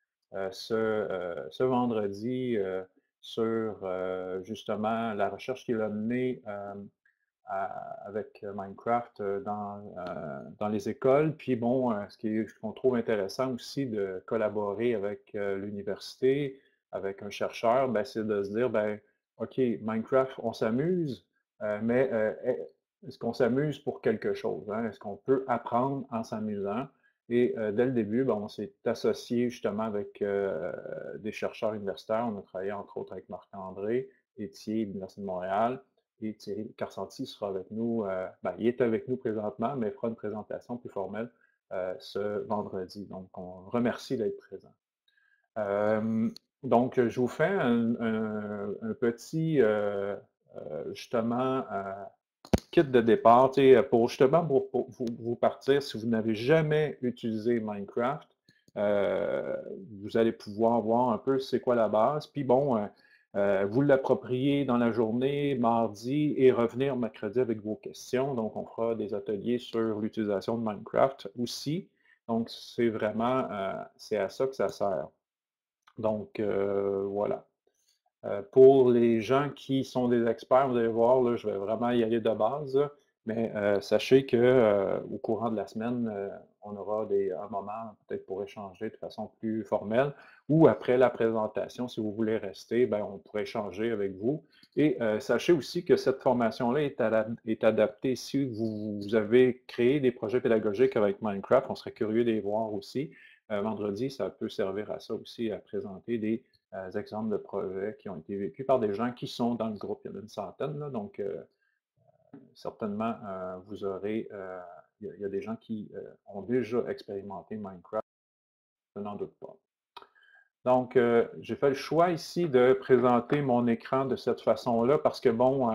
ce vendredi sur justement la recherche qu'il a menée avec Minecraft dans les écoles. Puis bon, ce qu'on trouve intéressant aussi de collaborer avec l'université, avec un chercheur, ben, c'est de se dire, ben, OK, Minecraft, on s'amuse, mais est-ce qu'on s'amuse pour quelque chose? Hein? Est-ce qu'on peut apprendre en s'amusant? Et dès le début, ben, on s'est associé justement avec des chercheurs universitaires. On a travaillé entre autres avec Marc-André Etier, de l'Université de Montréal, et Thierry Carsanti sera avec nous, ben, il est avec nous présentement, mais fera une présentation plus formelle ce vendredi. Donc, on remercie d'être présent. Donc, je vous fais un petit, justement, kit de départ, pour justement pour vous partir, si vous n'avez jamais utilisé Minecraft, vous allez pouvoir voir un peu c'est quoi la base. Puis bon, vous l'approprier dans la journée, mardi, et revenir mercredi avec vos questions. Donc, on fera des ateliers sur l'utilisation de Minecraft aussi. Donc, c'est vraiment, c'est à ça que ça sert. Donc, voilà. Pour les gens qui sont des experts, vous allez voir, là, je vais vraiment y aller de base, là, mais sachez que au courant de la semaine, on aura un moment peut-être pour échanger de façon plus formelle, ou après la présentation, si vous voulez rester, ben, on pourrait échanger avec vous. Et sachez aussi que cette formation-là est adaptée si vous avez créé des projets pédagogiques avec Minecraft. On serait curieux de les voir aussi. Vendredi, ça peut servir à ça aussi, à présenter des exemples de projets qui ont été vécus par des gens qui sont dans le groupe. Il y en a une centaine, là, donc certainement, vous aurez, il y a des gens qui ont déjà expérimenté Minecraft, je n'en doute pas. Donc, j'ai fait le choix ici de présenter mon écran de cette façon-là parce que, bon,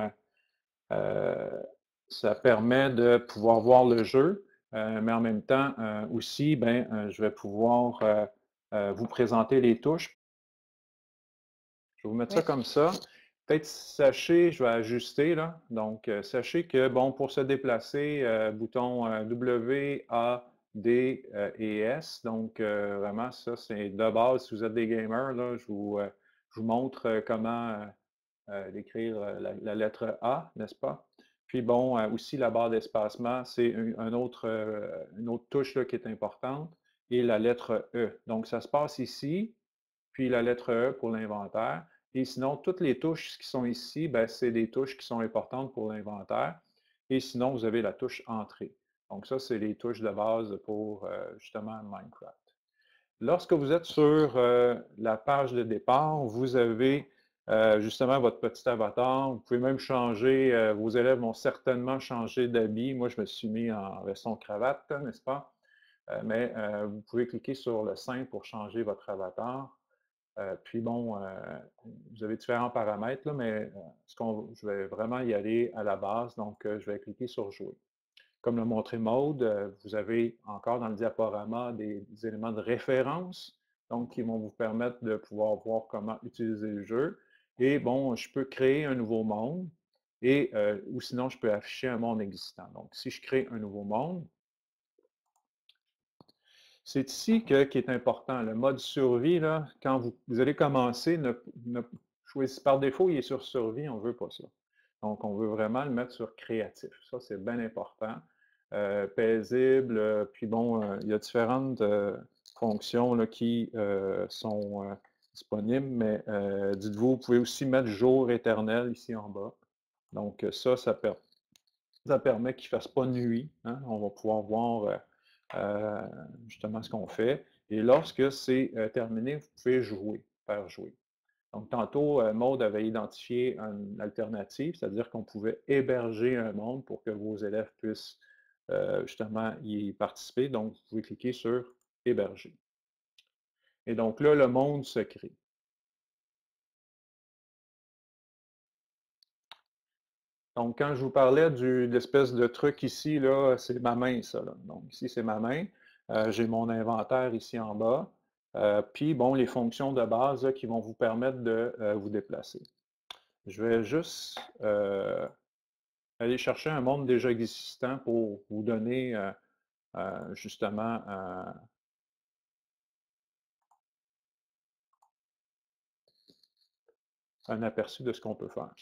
ça permet de pouvoir voir le jeu, mais en même temps aussi, ben, je vais pouvoir vous présenter les touches. Je vais vous mettre ça Oui. comme ça. Peut-être sachez, je vais ajuster là. Donc, sachez que, bon, pour se déplacer, bouton W, A, D et S. Donc, vraiment, ça, c'est de base. Si vous êtes des gamers, là, je vous montre comment d'écrire la lettre A, n'est-ce pas? Puis bon, aussi la barre d'espacement, c'est une autre touche là, qui est importante, et la lettre E. Donc, ça se passe ici, puis la lettre E pour l'inventaire. Et sinon, toutes les touches qui sont ici, ben, c'est des touches qui sont importantes pour l'inventaire. Et sinon, vous avez la touche Entrée. Donc ça, c'est les touches de base pour justement Minecraft. Lorsque vous êtes sur la page de départ, vous avez justement votre petit avatar. Vous pouvez même changer, vos élèves vont certainement changer d'habit. Moi, je me suis mis en veston cravate, n'est-ce pas? Mais vous pouvez cliquer sur le 5 pour changer votre avatar. Puis bon, vous avez différents paramètres, là, mais je vais vraiment y aller à la base. Donc, je vais cliquer sur Jouer. Comme l'a montré Maude, vous avez encore dans le diaporama des éléments de référence, donc qui vont vous permettre de pouvoir voir comment utiliser le jeu. Et bon, je peux créer un nouveau monde, ou sinon, je peux afficher un monde existant. Donc, si je crée un nouveau monde, c'est ici qui est important. Le mode survie, là, quand vous allez commencer, choisissez par défaut, il est sur survie, on ne veut pas ça. Donc, on veut vraiment le mettre sur créatif. Ça, c'est bien important. Paisible, puis bon, il y a différentes fonctions là, qui sont disponibles, mais dites-vous, vous pouvez aussi mettre jour éternel ici en bas. Donc ça permet qu'il ne fasse pas nuit. Hein? On va pouvoir voir justement ce qu'on fait. Et lorsque c'est terminé, vous pouvez faire jouer. Donc, tantôt, Maude avait identifié une alternative, c'est-à-dire qu'on pouvait héberger un monde pour que vos élèves puissent justement y participer. Donc, vous pouvez cliquer sur Héberger. Et donc là, le monde se crée. Donc, quand je vous parlais de l'espèce de truc ici, là, c'est ma main, ça. Là. Donc, ici, c'est ma main. J'ai mon inventaire ici en bas. Puis, bon, les fonctions de base là, qui vont vous permettre de vous déplacer. Je vais juste aller chercher un monde déjà existant pour vous donner justement un aperçu de ce qu'on peut faire.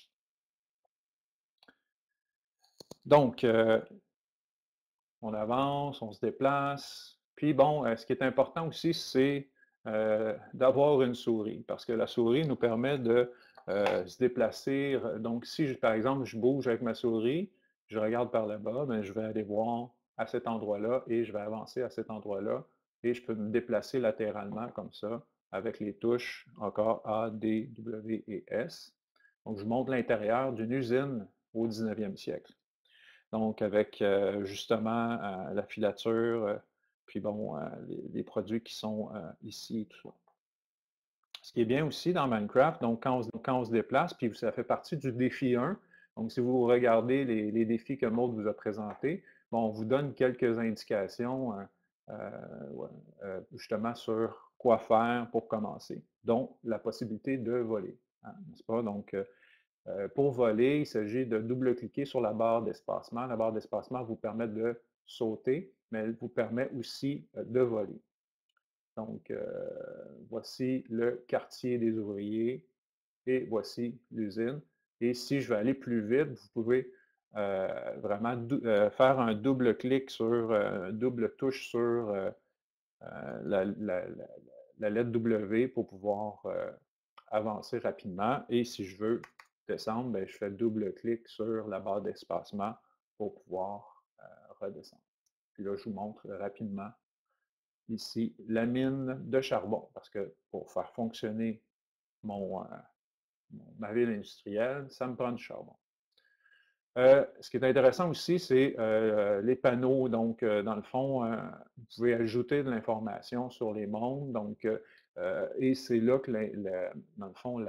Donc, on avance, on se déplace. Puis bon, ce qui est important aussi, c'est d'avoir une souris, parce que la souris nous permet de se déplacer. Donc, si, par exemple, je bouge avec ma souris, je regarde par là-bas, bien, je vais aller voir à cet endroit-là et je vais avancer à cet endroit-là et je peux me déplacer latéralement comme ça avec les touches encore A, D, W et S. Donc, je montre l'intérieur d'une usine au 19e siècle. Donc, avec justement la filature, puis bon, les produits qui sont ici et tout ça. Ce qui est bien aussi dans Minecraft, donc quand on se déplace, puis ça fait partie du défi 1. Donc, si vous regardez les défis que Maud vous a présentés, bon, on vous donne quelques indications justement sur quoi faire pour commencer, dont la possibilité de voler, hein, n'est-ce pas? Donc, pour voler, il s'agit de double-cliquer sur la barre d'espacement. La barre d'espacement vous permet de sauter, mais elle vous permet aussi de voler. Donc, voici le quartier des ouvriers et voici l'usine. Et si je veux aller plus vite, vous pouvez vraiment faire un double-clic sur, double touche sur la, lettre W pour pouvoir avancer rapidement. Et si je veux descendre, bien, je fais double-clic sur la barre d'espacement pour pouvoir redescendre. Puis là, je vous montre rapidement ici la mine de charbon, parce que pour faire fonctionner ma ville industrielle, ça me prend du charbon. Ce qui est intéressant aussi, c'est les panneaux. Donc, dans le fond, vous pouvez ajouter de l'information sur les mondes. Donc, et c'est là que, dans le fond,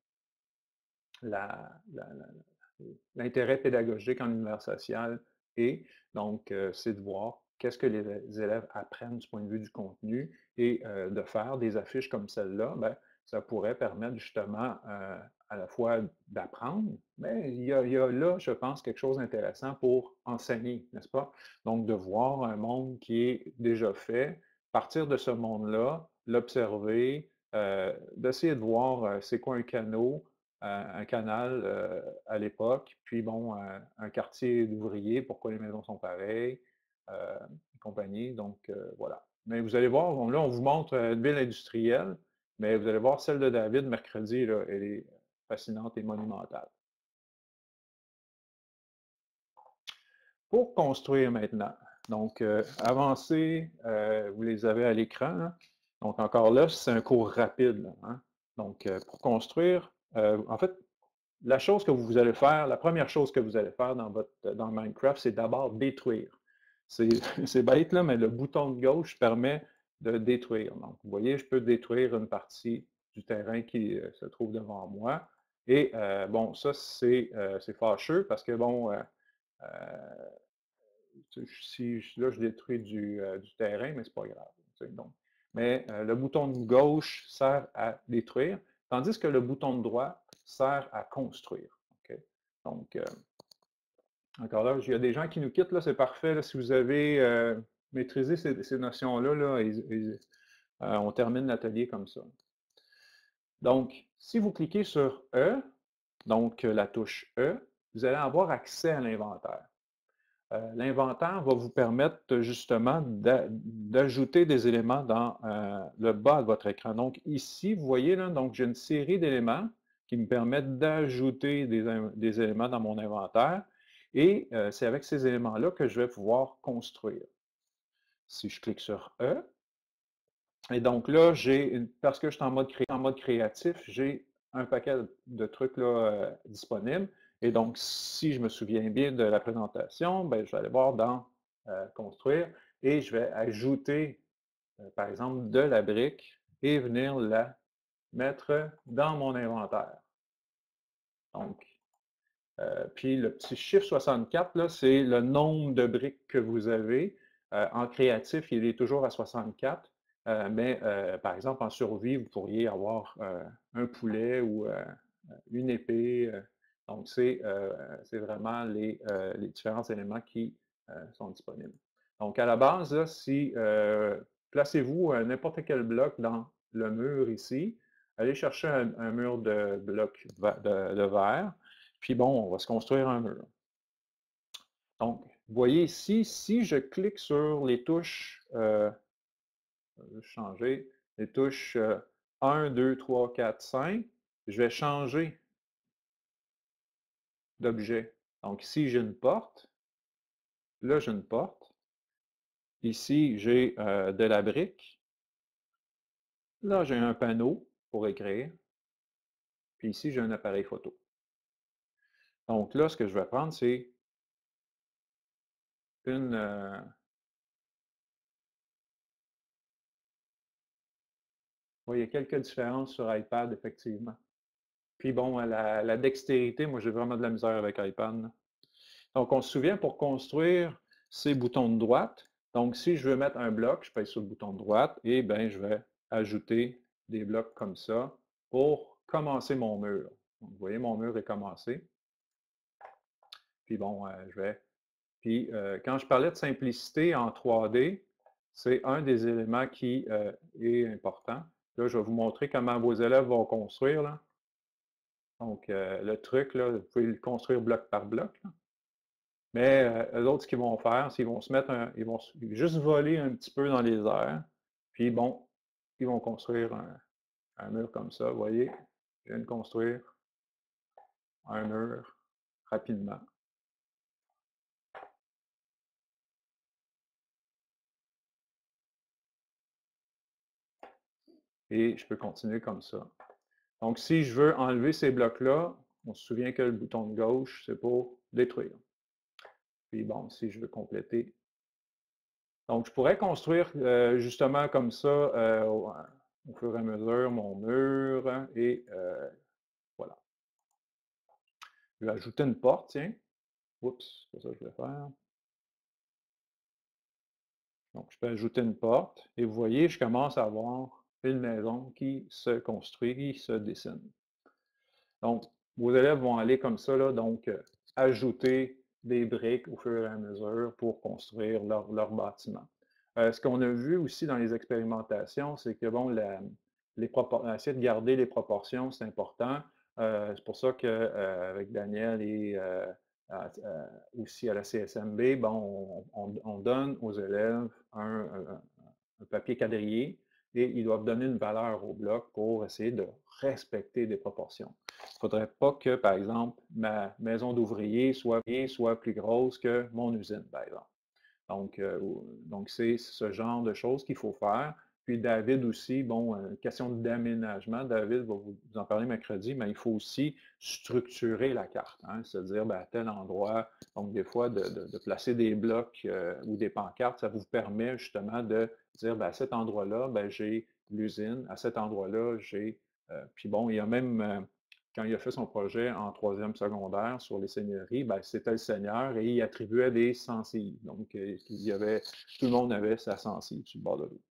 l'intérêt pédagogique en univers social est. Donc, c'est de voir qu'est-ce que les élèves apprennent du point de vue du contenu et de faire des affiches comme celle-là, bien, ça pourrait permettre justement à la fois d'apprendre, mais il y a là, je pense, quelque chose d'intéressant pour enseigner, n'est-ce pas? Donc, de voir un monde qui est déjà fait, partir de ce monde-là, l'observer, d'essayer de voir c'est quoi un canal à l'époque, puis bon, un quartier d'ouvriers, pourquoi les maisons sont pareilles, et compagnie. Donc, voilà. Mais vous allez voir, là, on vous montre une ville industrielle, mais vous allez voir celle de David mercredi, là, elle est fascinante et monumentale. Pour construire maintenant, donc avancer, vous les avez à l'écran. Donc encore là, c'est un cours rapide. Là, hein? Donc pour construire, en fait, la chose que vous allez faire, la première chose que vous allez faire dans Minecraft, c'est d'abord détruire. C'est bête là, mais le bouton de gauche permet de détruire. Donc vous voyez, je peux détruire une partie du terrain qui se trouve devant moi. Et bon, ça c'est fâcheux parce que bon, si là, je détruis du terrain, mais c'est pas grave. Donc. Mais le bouton de gauche sert à détruire, tandis que le bouton de droite sert à construire. Okay? Donc, encore là, il y a des gens qui nous quittent, là, c'est parfait. Là, si vous avez maîtrisé ces notions-là, là, on termine l'atelier comme ça. Donc, si vous cliquez sur E, donc la touche E, vous allez avoir accès à l'inventaire. L'inventaire va vous permettre justement d'ajouter des éléments dans le bas de votre écran. Donc ici, vous voyez, là, donc j'ai une série d'éléments qui me permettent d'ajouter des éléments dans mon inventaire. Et c'est avec ces éléments-là que je vais pouvoir construire. Si je clique sur E, et donc là, parce que je suis en mode créatif, j'ai un paquet de trucs là, disponibles. Et donc, si je me souviens bien de la présentation, ben, je vais aller voir dans Construire et je vais ajouter, par exemple, de la brique et venir la mettre dans mon inventaire. Donc, puis le petit chiffre 64, là, c'est le nombre de briques que vous avez. En créatif, il est toujours à 64. Mais par exemple, en survie, vous pourriez avoir un poulet ou une épée. Donc, c'est vraiment les différents éléments qui sont disponibles. Donc, à la base, là, si placez-vous n'importe quel bloc dans le mur ici, allez chercher un mur de blocs de verre. Puis bon, on va se construire un mur. Donc, vous voyez ici, si je clique sur les touches, je vais changer, les touches 1, 2, 3, 4, 5, je vais changer d'objet. Donc ici, j'ai une porte. Là, j'ai une porte. Ici, j'ai de la brique. Là, j'ai un panneau pour écrire. Puis ici, j'ai un appareil photo. Donc là, ce que je vais prendre, c'est une... il y a quelques différences sur iPad, effectivement. Puis bon, la dextérité, moi j'ai vraiment de la misère avec iPad. Là. Donc on se souvient pour construire ces boutons de droite. Donc si je veux mettre un bloc, je pèse sur le bouton de droite et bien je vais ajouter des blocs comme ça pour commencer mon mur. Donc, vous voyez, mon mur est commencé. Puis bon, je vais. Puis quand je parlais de simplicité en 3D, c'est un des éléments qui est important. Là, je vais vous montrer comment vos élèves vont construire. Là. Donc, le truc, là, vous pouvez le construire bloc par bloc. Là. Mais eux autres, ce qu'ils vont faire, c'est qu'ils vont se mettre ils vont juste voler un petit peu dans les airs. Puis bon, ils vont construire un mur comme ça. Vous voyez, je viens de construire un mur rapidement. Et je peux continuer comme ça. Donc, si je veux enlever ces blocs-là, on se souvient que le bouton de gauche, c'est pour détruire. Puis bon, si je veux compléter. Donc, je pourrais construire justement comme ça au fur et à mesure mon mur et voilà. Je vais ajouter une porte, tiens. Oups, c'est ça que je vais faire. Donc, je peux ajouter une porte et vous voyez, je commence à avoir une maison qui se construit, qui se dessine. Donc, vos élèves vont aller comme ça, là, donc ajouter des briques au fur et à mesure pour construire leur bâtiment. Ce qu'on a vu aussi dans les expérimentations, c'est que bon, essayer de garder les proportions, c'est important. C'est pour ça qu'avec Daniel et aussi à la CSMB, bon, on donne aux élèves un papier quadrillé et ils doivent donner une valeur au bloc pour essayer de respecter des proportions. Il ne faudrait pas que, par exemple, ma maison d'ouvrier soit plus grosse que mon usine, par exemple. Donc c'est ce genre de choses qu'il faut faire. Puis David aussi, bon, question d'aménagement, David va vous en parler mercredi, mais il faut aussi structurer la carte, hein, c'est-à-dire ben, à tel endroit, donc des fois de placer des blocs ou des pancartes, ça vous permet justement de dire ben, à cet endroit-là, ben, j'ai l'usine, à cet endroit-là, j'ai... puis bon, il y a même quand il a fait son projet en troisième secondaire sur les seigneuries, ben, c'était le seigneur et il attribuait des sensibles. Donc, tout le monde avait sa sensible sur le bord de l'eau.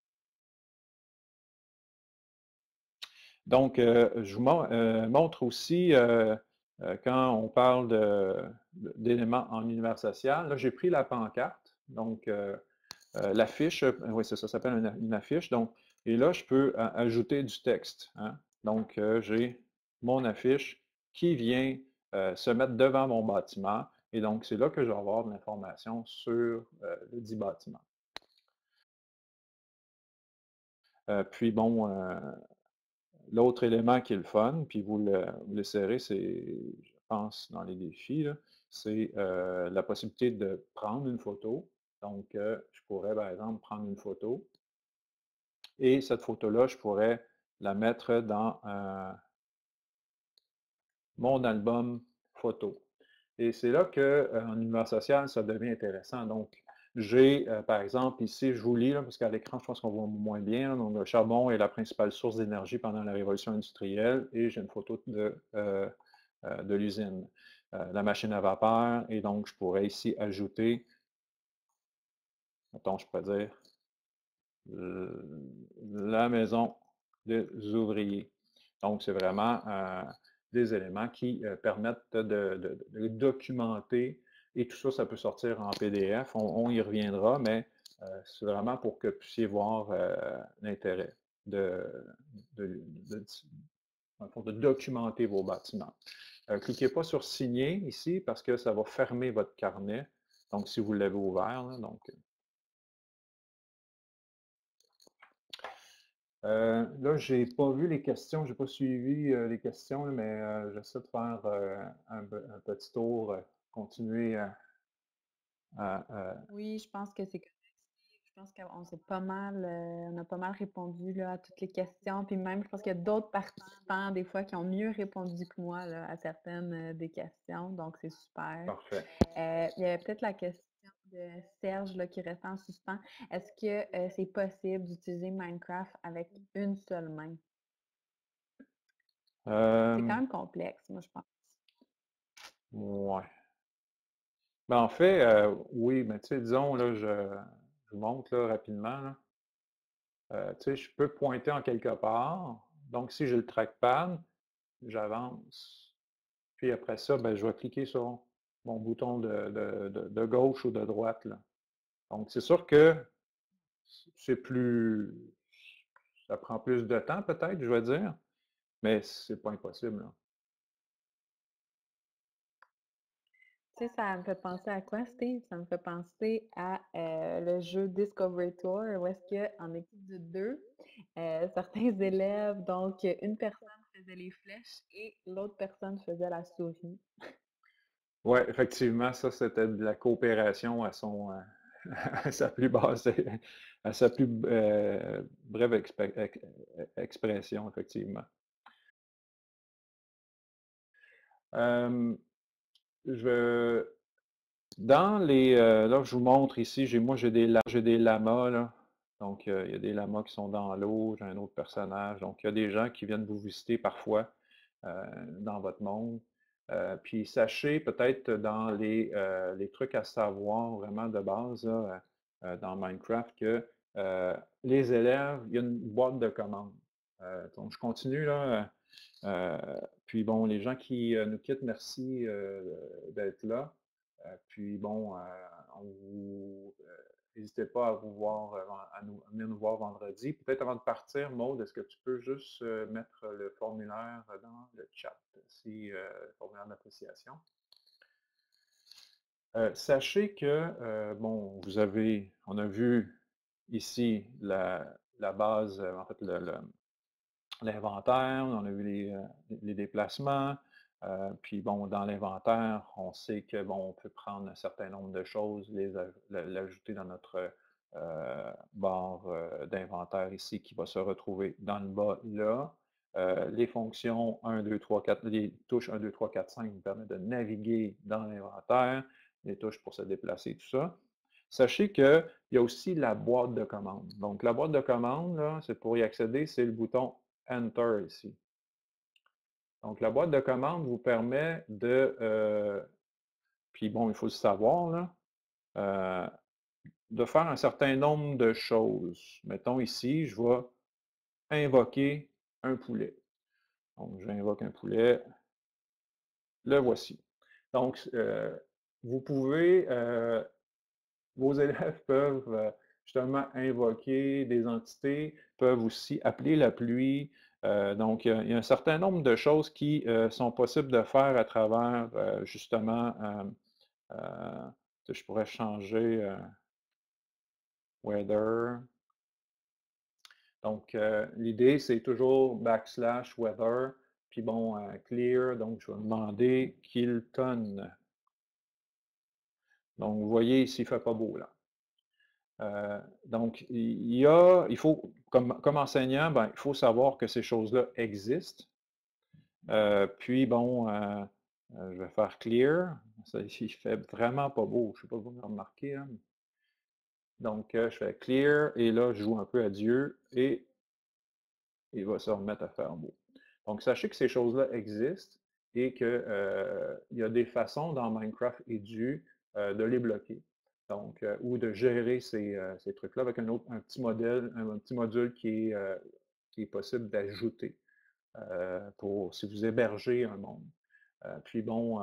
Donc, je vous montre aussi, quand on parle d'éléments en univers social, là, j'ai pris la pancarte, donc l'affiche, oui, ça s'appelle une affiche. Donc, et là, je peux ajouter du texte. Hein. Donc, j'ai mon affiche qui vient se mettre devant mon bâtiment. Et donc, c'est là que je vais avoir de l'information sur le dit bâtiment. Puis bon, l'autre élément qui est le fun, puis vous le serrez, c'est, je pense, dans les défis, c'est la possibilité de prendre une photo. Donc, je pourrais, par exemple, prendre une photo et cette photo-là, je pourrais la mettre dans mon album photo. Et c'est là qu'en univers social, ça devient intéressant. Donc, j'ai, par exemple, ici, je vous lis, là, parce qu'à l'écran, je pense qu'on voit moins bien. Là, donc, le charbon est la principale source d'énergie pendant la révolution industrielle et j'ai une photo de l'usine, la machine à vapeur. Et donc, je pourrais ici ajouter, mettons, je peux dire, la maison des ouvriers. Donc, c'est vraiment des éléments qui permettent de documenter et tout ça, ça peut sortir en PDF. On y reviendra, mais c'est vraiment pour que vous puissiez voir l'intérêt de, de, de, de documenter vos bâtiments. Cliquez pas sur signer ici parce que ça va fermer votre carnet. Donc, si vous l'avez ouvert, là, donc là, j'ai pas vu les questions, j'ai pas suivi les questions, mais j'essaie de faire un petit tour, continuer à Oui, je pense que c'est correct. Je pense qu'on s'est pas mal, on a pas mal répondu là, à toutes les questions. Puis même, je pense qu'il y a d'autres participants, des fois, qui ont mieux répondu que moi là, à certaines des questions. Donc, c'est super. parfait. Il y avait peut-être la question de Serge là, qui restait en suspens. Est-ce que c'est possible d'utiliser Minecraft avec une seule main? C'est quand Euh, même complexe, moi, je pense. ouais. Ben, en fait, oui, mais tu sais, disons, là, je vous montre là, rapidement. Là. Tu sais, je peux pointer en quelque part. Donc, si j'ai le trackpad, j'avance. Puis après ça, ben, je vais cliquer sur mon bouton de gauche ou de droite. Là. Donc, c'est sûr que c'est plus. Ça prend plus de temps, peut-être, je vais dire, mais c'est pas impossible. Là. Tu sais, ça me fait penser à quoi, Steve? Ça me fait penser à le jeu Discovery Tour, où est-ce qu'en équipe de deux, certains élèves, donc une personne faisait les flèches et l'autre personne faisait la souris. Oui, effectivement, ça, c'était de la coopération à à sa plus basse, à sa plus brève expression, effectivement. Euh, je, là, je vous montre ici, j'ai des lamas, là. Donc, il y a des lamas qui sont dans l'eau, j'ai un autre personnage. Donc, il y a des gens qui viennent vous visiter parfois dans votre monde. Puis, sachez peut-être dans les trucs à savoir vraiment de base là, dans Minecraft que les élèves, il y a une boîte de commandes. Donc, je continue là. Euh, Puis, bon, les gens qui nous quittent, merci d'être là. Puis bon, n'hésitez pas à vous voir, à venir nous voir vendredi. Peut-être avant de partir, Maud, est-ce que tu peux juste mettre le formulaire dans le chat, si le formulaire d'appréciation. Sachez que, bon, on a vu ici la base, en fait, l'inventaire, on a vu les déplacements. Puis bon, dans l'inventaire, on sait que bon, on peut prendre un certain nombre de choses, l'ajouter dans notre barre d'inventaire ici qui va se retrouver dans le bas là. Les fonctions 1, 2, 3, 4, les touches 1, 2, 3, 4, 5 nous permettent de naviguer dans l'inventaire, les touches pour se déplacer, tout ça. Sachez qu'il y a aussi la boîte de commande. Donc, la boîte de commande, là, c'est pour y accéder, c'est le bouton Enter ici. Donc, la boîte de commande vous permet puis bon, il faut le savoir, là, de faire un certain nombre de choses. Mettons ici, je vais invoquer un poulet. Donc, j'invoque un poulet. Le voici. Donc, vous pouvez, vos élèves peuvent justement invoquer des entités, peuvent aussi appeler la pluie. Donc, il y a un certain nombre de choses qui sont possibles de faire à travers justement Je pourrais changer weather. Donc, l'idée, c'est toujours backslash weather, puis bon, clear, donc je vais demander qu'il tonne. Donc, vous voyez ici, il ne fait pas beau là. Donc, il faut, comme enseignant, ben, il faut savoir que ces choses-là existent. Puis, bon, je vais faire clear. Ça, il fait vraiment pas beau. Je ne sais pas si vous me remarquez. Hein. Donc, je fais clear et là, je joue un peu à Dieu et il va se remettre à faire beau. Donc, sachez que ces choses-là existent et qu'il y a des façons dans Minecraft Edu de les bloquer. Donc, ou de gérer ces trucs-là avec un petit modèle, un petit module qui est possible d'ajouter pour si vous hébergez un monde. Puis bon,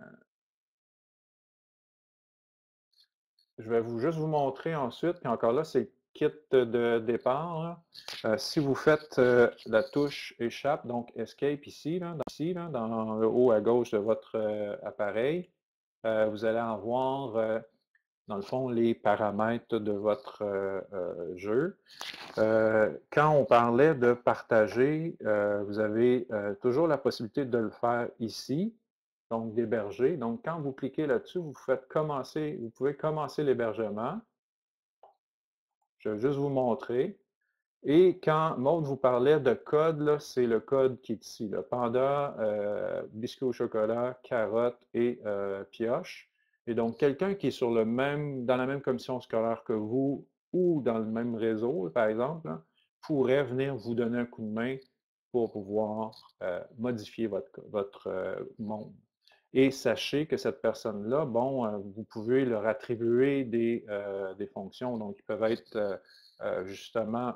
je vais juste vous montrer ensuite, puis encore là, c'est le kit de départ. Là. Si vous faites la touche échappe, donc escape ici, dans le haut à gauche de votre appareil, vous allez avoir, dans le fond, les paramètres de votre jeu. Quand on parlait de partager, vous avez toujours la possibilité de le faire ici, donc d'héberger. Donc, quand vous cliquez là-dessus, vous pouvez commencer l'hébergement. Je vais juste vous montrer. Et quand Maud vous parlait de code, c'est le code qui est ici. Là. Panda, biscuit au chocolat, carotte et pioche. Et donc, quelqu'un qui est dans la même commission scolaire que vous ou dans le même réseau, par exemple, là, pourrait venir vous donner un coup de main pour pouvoir modifier votre monde. Et sachez que cette personne-là, bon, vous pouvez leur attribuer des fonctions. Donc, ils peuvent être justement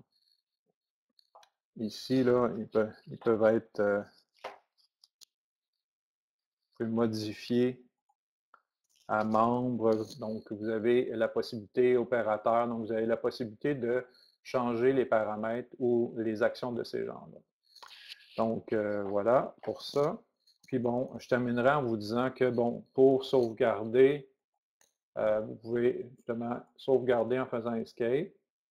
ici, là, ils peuvent être vous pouvez modifier à membre. Donc, vous avez la possibilité opérateur, donc vous avez la possibilité de changer les paramètres ou les actions de ces gens-là. Donc, voilà pour ça. Puis bon, je terminerai en vous disant que, bon, pour sauvegarder, vous pouvez justement sauvegarder en faisant escape.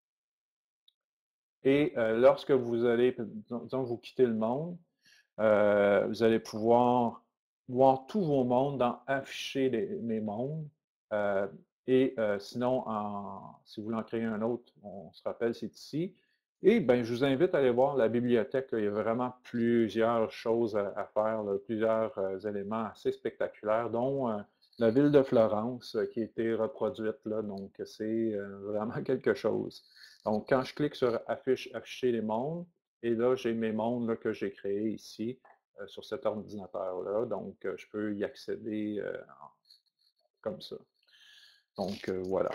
Et lorsque vous allez, disons, vous quittez le monde, vous allez pouvoir voir tous vos mondes dans Afficher mes mondes. Et sinon, si vous voulez en créer un autre, on se rappelle, c'est ici. Et ben, je vous invite à aller voir la bibliothèque. Là. Il y a vraiment plusieurs choses à faire, là, plusieurs éléments assez spectaculaires, dont la ville de Florence qui a été reproduite. Là, donc, c'est vraiment quelque chose. Donc, quand je clique sur Afficher les mondes, et là, j'ai mes mondes là, que j'ai créés ici sur cet ordinateur-là. Donc, je peux y accéder comme ça. Donc, voilà.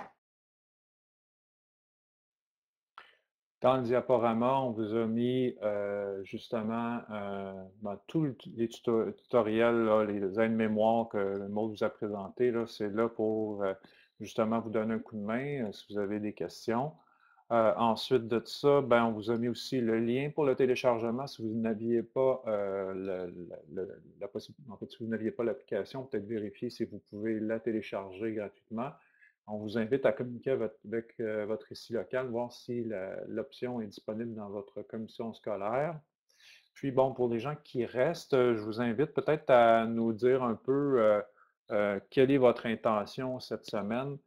Dans le diaporama, on vous a mis justement tous les tutoriels, là, les aides-mémoires que le mot vous a présenté. C'est là pour justement vous donner un coup de main si vous avez des questions. Ensuite de ça, ben, on vous a mis aussi le lien pour le téléchargement si vous n'aviez pas la possibilité, en fait, si vous n'aviez pas l'application, peut-être vérifier si vous pouvez la télécharger gratuitement. On vous invite à communiquer avec votre récit local, voir si l'option est disponible dans votre commission scolaire. Puis bon, pour les gens qui restent, je vous invite peut-être à nous dire un peu quelle est votre intention cette semaine.